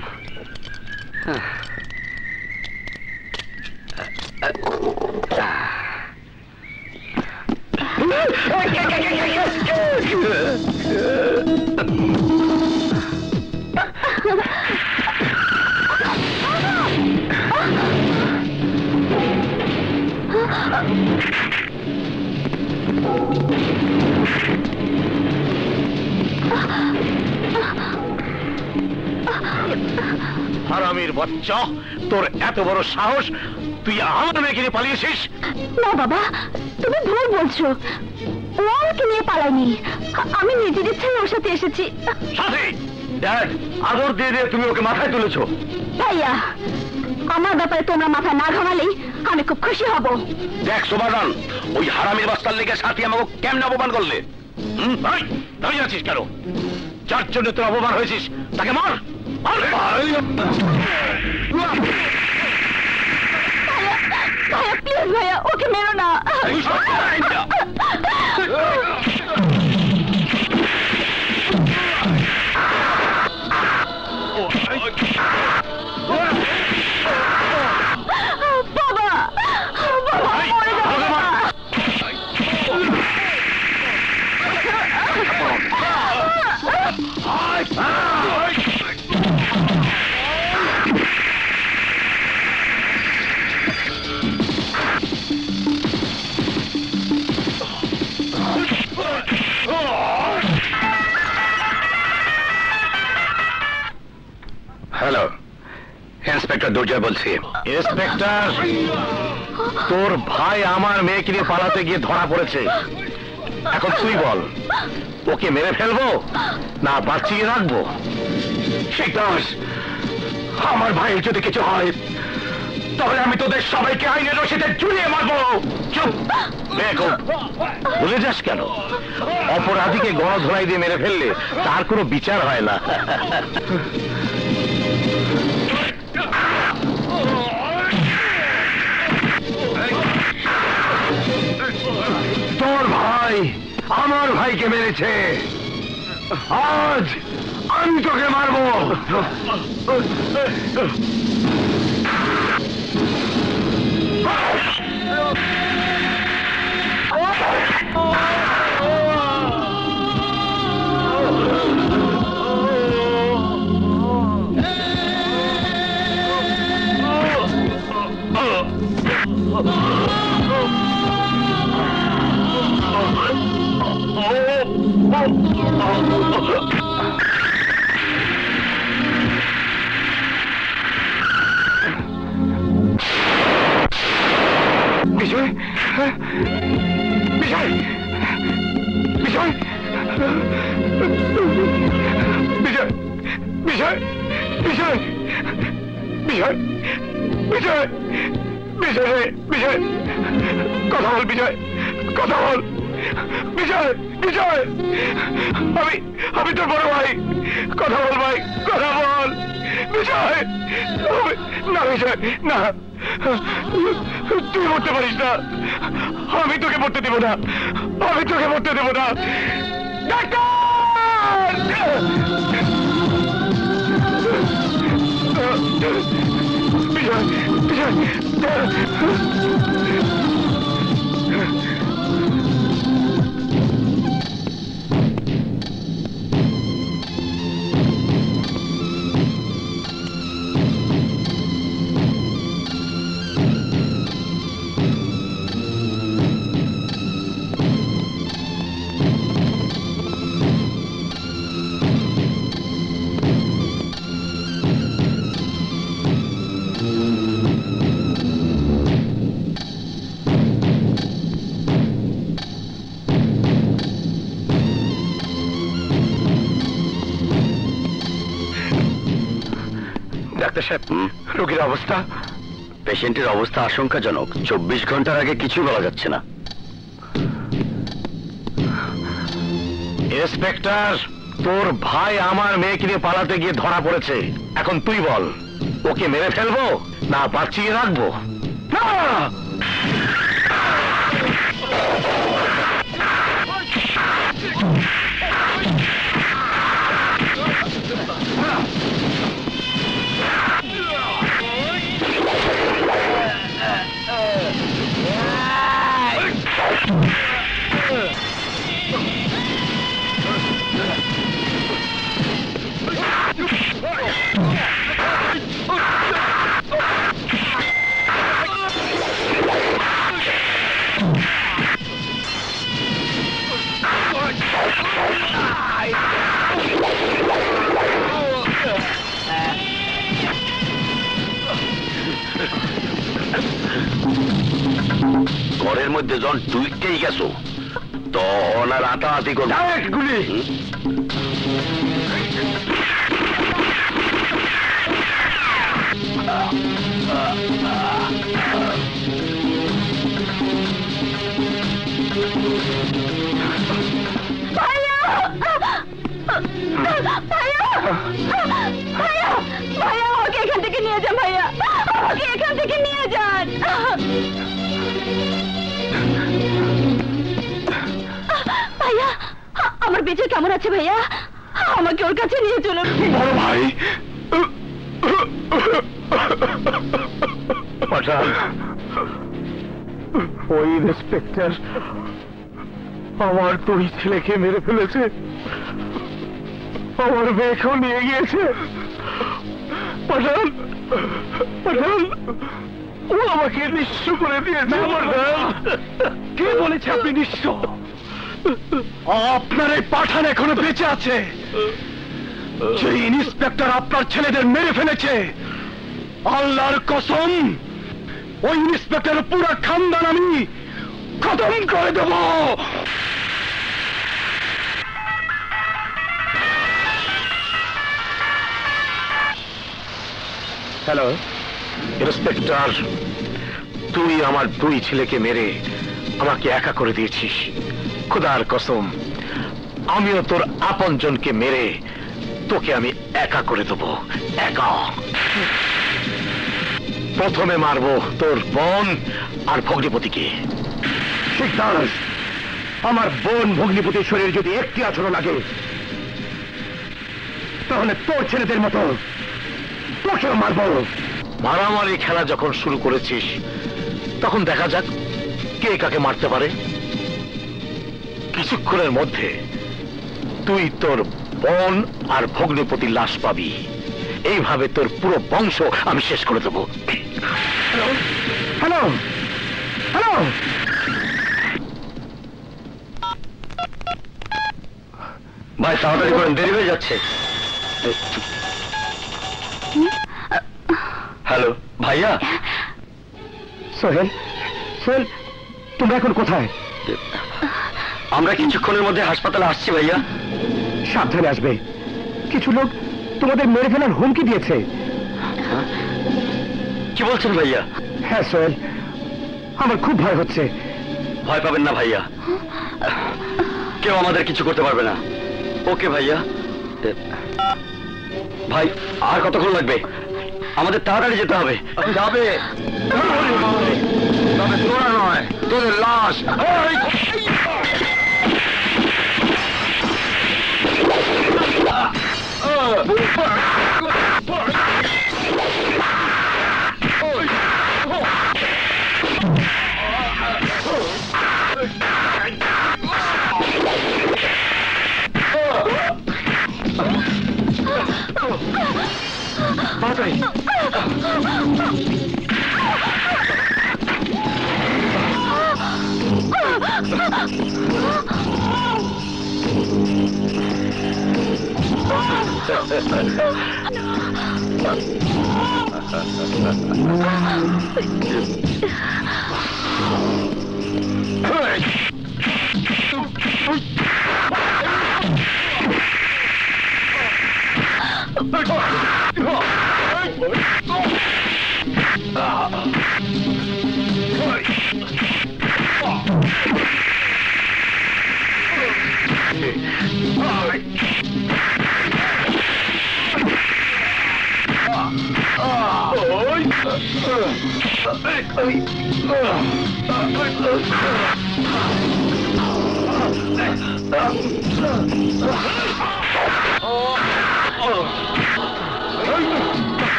হারামির বাচ্চা, তোর এত বড় সাহস, তুই আমার মেয়েকে নিয়ে পালিয়েছিস? না বাবা, তুমি ভুল বলছো। ও আমাকে নিয়ে পালায়নি, আমি নিজের ইচ্ছায় ওর সাথে এসেছি। সাথী, ড্যাড, আদর দিয়ে দিয়ে তুমি ওকে মাথায় তুলেছো। ভাইয়া, আমার ব্যাপারে তোমরা মাথা না ঘামালেই আমি খুব খুশি হব। দেখ সুবাদান, ওই হারামির বাস্তার লেগে সাথী আমাকে কেমনে অপমান করলে? হুম, ভাই দাঁড়িয়ে আছিস কেন? যার জন্য তোর অপমান হয়েছিস তাকে মার। ভাইয়া প্লিজ, ভাইয়া ওকে মেরো না। বাবা, বাবা মরে যাবে না। হ্যালো, ইন্সপেক্টর দুর্জয় বলছি। ইন্সপেক্টর, তোর ভাই আমার মেয়েকে নিয়ে পালাতে গিয়ে ধরা পড়েছে। এখন তুই বল, ওকে মেরে ফেলবো না বাঁচিয়ে রাখবো? শিকদাস, আমার ভাইয়ের যদি কিছু হয় তাহলে আমি তোদের সবাইকে আইনের রশিদে ঝুলিয়ে মারবো। চুপ, বেকুব, ভুলে যাস কেন? অপরাধীকে গণধোলাই দিয়ে মেরে ফেললে তার কোনো বিচার হয় না। তোর ভাই আমার ভাইকে মেরেছে, আজ আমি তোকে মারবো। বিজয়, বিজয়, বিজয়, বিজয়, বিজয়, বিজয়, বিজয়, বিজয়, বিজয়, বিজয়, কথা বল বিজয়, কথা বল বিজয়, বিজয়, আমি আমি তোর বড় ভাই, কথা বল ভাই, কথা বল বিজয়। না বিজয়, না, তুই মরতে পারিস না, আমি তোকে মরতে দেব না, আমি তোকে মরতে দেব না। ডাক্তার! বিজয়, বিজয়, ডাক্তার সাহেব, রোগীর অবস্থা? পেশেন্টের অবস্থা আশঙ্কাজনক। চব্বিশ ঘন্টার আগে কিছু বলা যাচ্ছে না। ইন্সপেক্টর, তোর ভাই আমার মেয়েকে নিয়ে পালাতে গিয়ে ধরা পড়েছে। এখন তুই বল, ওকে মেরে ফেলবো না বাঁচিয়ে রাখবো? না! মধ্যে যখন টুইটকেই গেছো তখন আর হাতাহাতি করবো গুলি ভাইয়া ওকে এখান থেকে নিয়ে যান ভাইয়া ওকে এখান থেকে নিয়ে যান ভাইয়া আমার বেঁচে কেমন আছে ভাইয়া আমাকে ওর কাছে নিয়ে চলুন বড় ভাই পাঠান ওই ইন্সপেক্টর আমার দুই ছেলেকে মেরে ফেলেছে আমার মেয়েকেও নিয়ে গিয়েছে পাঠান পাঠান ও আমাকে নিঃস্ব করে দিয়েছে কে বলেছে আপনি নিঃস্ব আপনার এই পাঠান এখনো বেঁচে আছে যে ইন্সপেক্টর আপনার ছেলেদের মেরে ফেলেছে আল্লাহর কসম ওই ইন্সপেক্টর পুরো খানদান আমি খতম করে দেব হ্যালো ইন্সপেক্টর তুই আমার দুই ছেলেকে মেরে আমাকে একা করে দিয়েছিস খোদার কসম আমিও তোর আপনজনকে মেরে তোকে আমি একা করে দেবো একা প্রথমে মারবো তোর বোন আর ভগ্নিপতিকে আমার বোন ভগ্নিপতির শরীর যদি একটি আচরণ লাগে তাহলে তোর ছেলেদের মতো তোকেও মারবো মারামারি খেলা যখন শুরু করেছিস তখন দেখা যাক কে কাকে মারতে পারে কিছুক্ষণের মধ্যে তুই তোর বোন আর ভগ্নিপতির লাশ পাবি এইভাবে তোর পুরো বংশ আমি শেষ করে দেবো হ্যালো হ্যালো ভাই তাড়াতাড়ি করেন দেরি হয়ে যাচ্ছে হ্যালো ভাইয়া সোহেল সোহেল তোমরা এখন কোথায় আমরা কিছুক্ষণের মধ্যে হাসপাতালে আসছি ভাইয়া সাবধানে আসবে কিছু লোক তোমাদের মেরে ফেলার হুমকি দিয়েছে কি বলছেন ভাইয়া হ্যাঁ সোহেল আমার খুব ভয় হচ্ছে ভয় পাবেন না ভাইয়া কেউ আমাদের কিছু করতে পারবে না ওকে ভাইয়া ভাই আর কতক্ষণ লাগবে আমাদের তাড়াতাড়ি যেতে হবে যাবে তবে তোরা নয় তোদের লাশ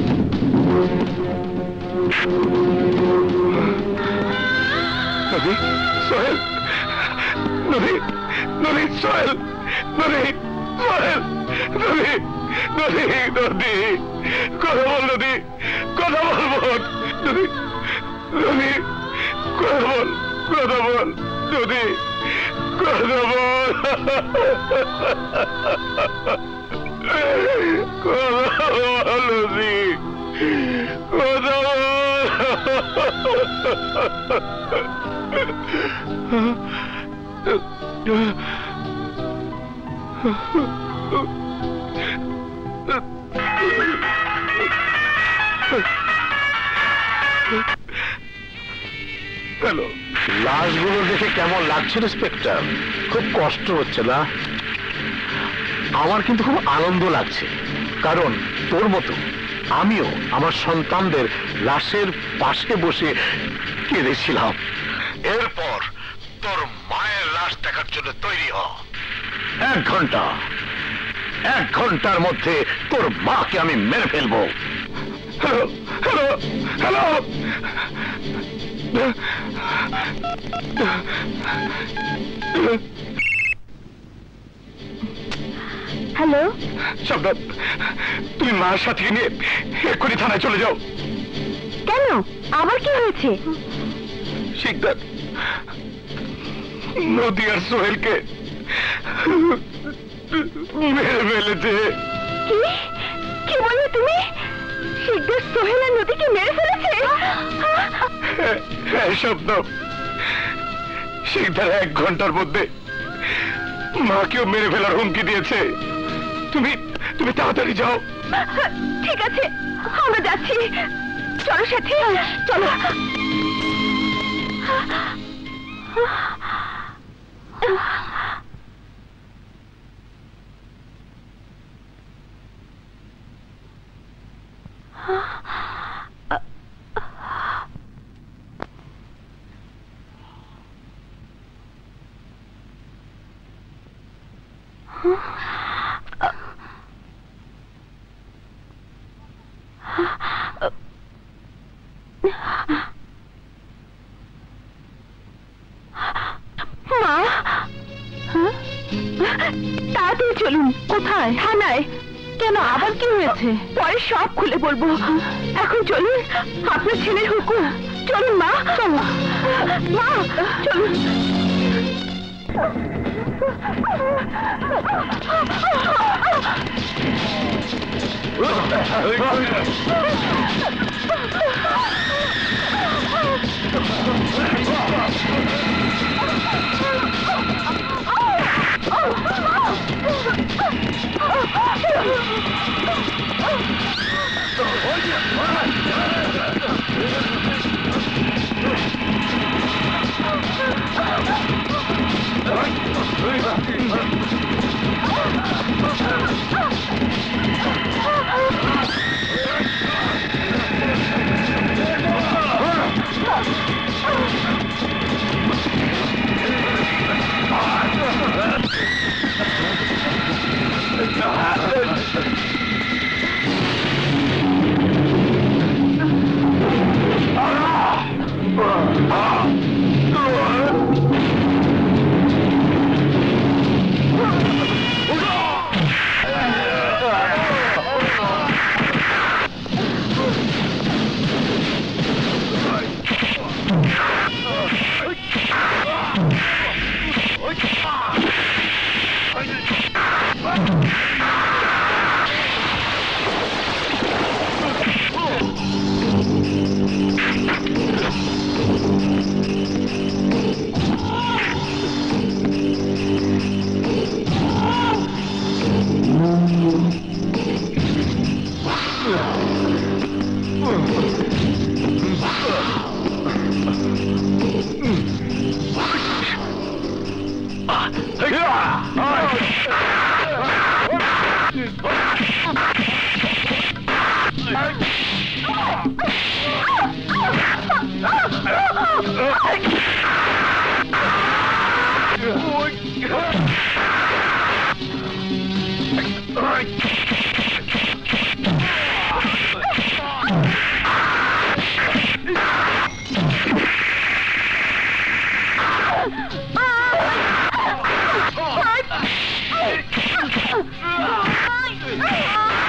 Baby? নদী নদী কথা বল নদী কথা বল বোন নদী নদী কথা বল কথা বল নদী কথা বল কথা বল নদী কথা বল হ্যালো, লাশগুলো দেখে কেমন লাগছে ইন্সপেক্টর? খুব কষ্ট হচ্ছে না? আমার কিন্তু খুব আনন্দ লাগছে, কারণ তোর মতো আমিও আমার সন্তানদের লাশের পাশে বসে কেঁদেছিলাম। এরপর তোর মায়ের লাশ দেখার জন্য তৈরি হ। এক ঘন্টা এক ঘন্টার মধ্যে তোর মাকে আমি মেরে ফেলবো। হ্যালো হ্যালো হ্যালো হ্যালো শব্দ, তুমি মায়ের সাথে নিয়ে এক্ষুনি থানায় চলে যাও। কেন, আবার কি হয়েছে? শিকদার নদী আর সোহেলকে মেরে ফেলেছে। কি কি বলে তুমি? শিকদার সোহেল আর নদীকে মেরে ফেলেছে? হ্যাঁ শব্দ, শিকদার এক ঘন্টার মধ্যে মাকেও মেরে ফেলার হুমকি দিয়েছে। তুমি তুমি তাড়াতাড়ি যাও। ঠিক আছে, আমরা যাচ্ছি। চলো সাথী, চলো। তাড়াতাড়ি চলুন। কোথায়? থানায়। কেন, আবার কি হয়েছে? পরে সব খুলে বলবো। এখন চলুন, আপনার ছেলের হুকুম। চলুন মা, চলো মা, চলুন। Ah!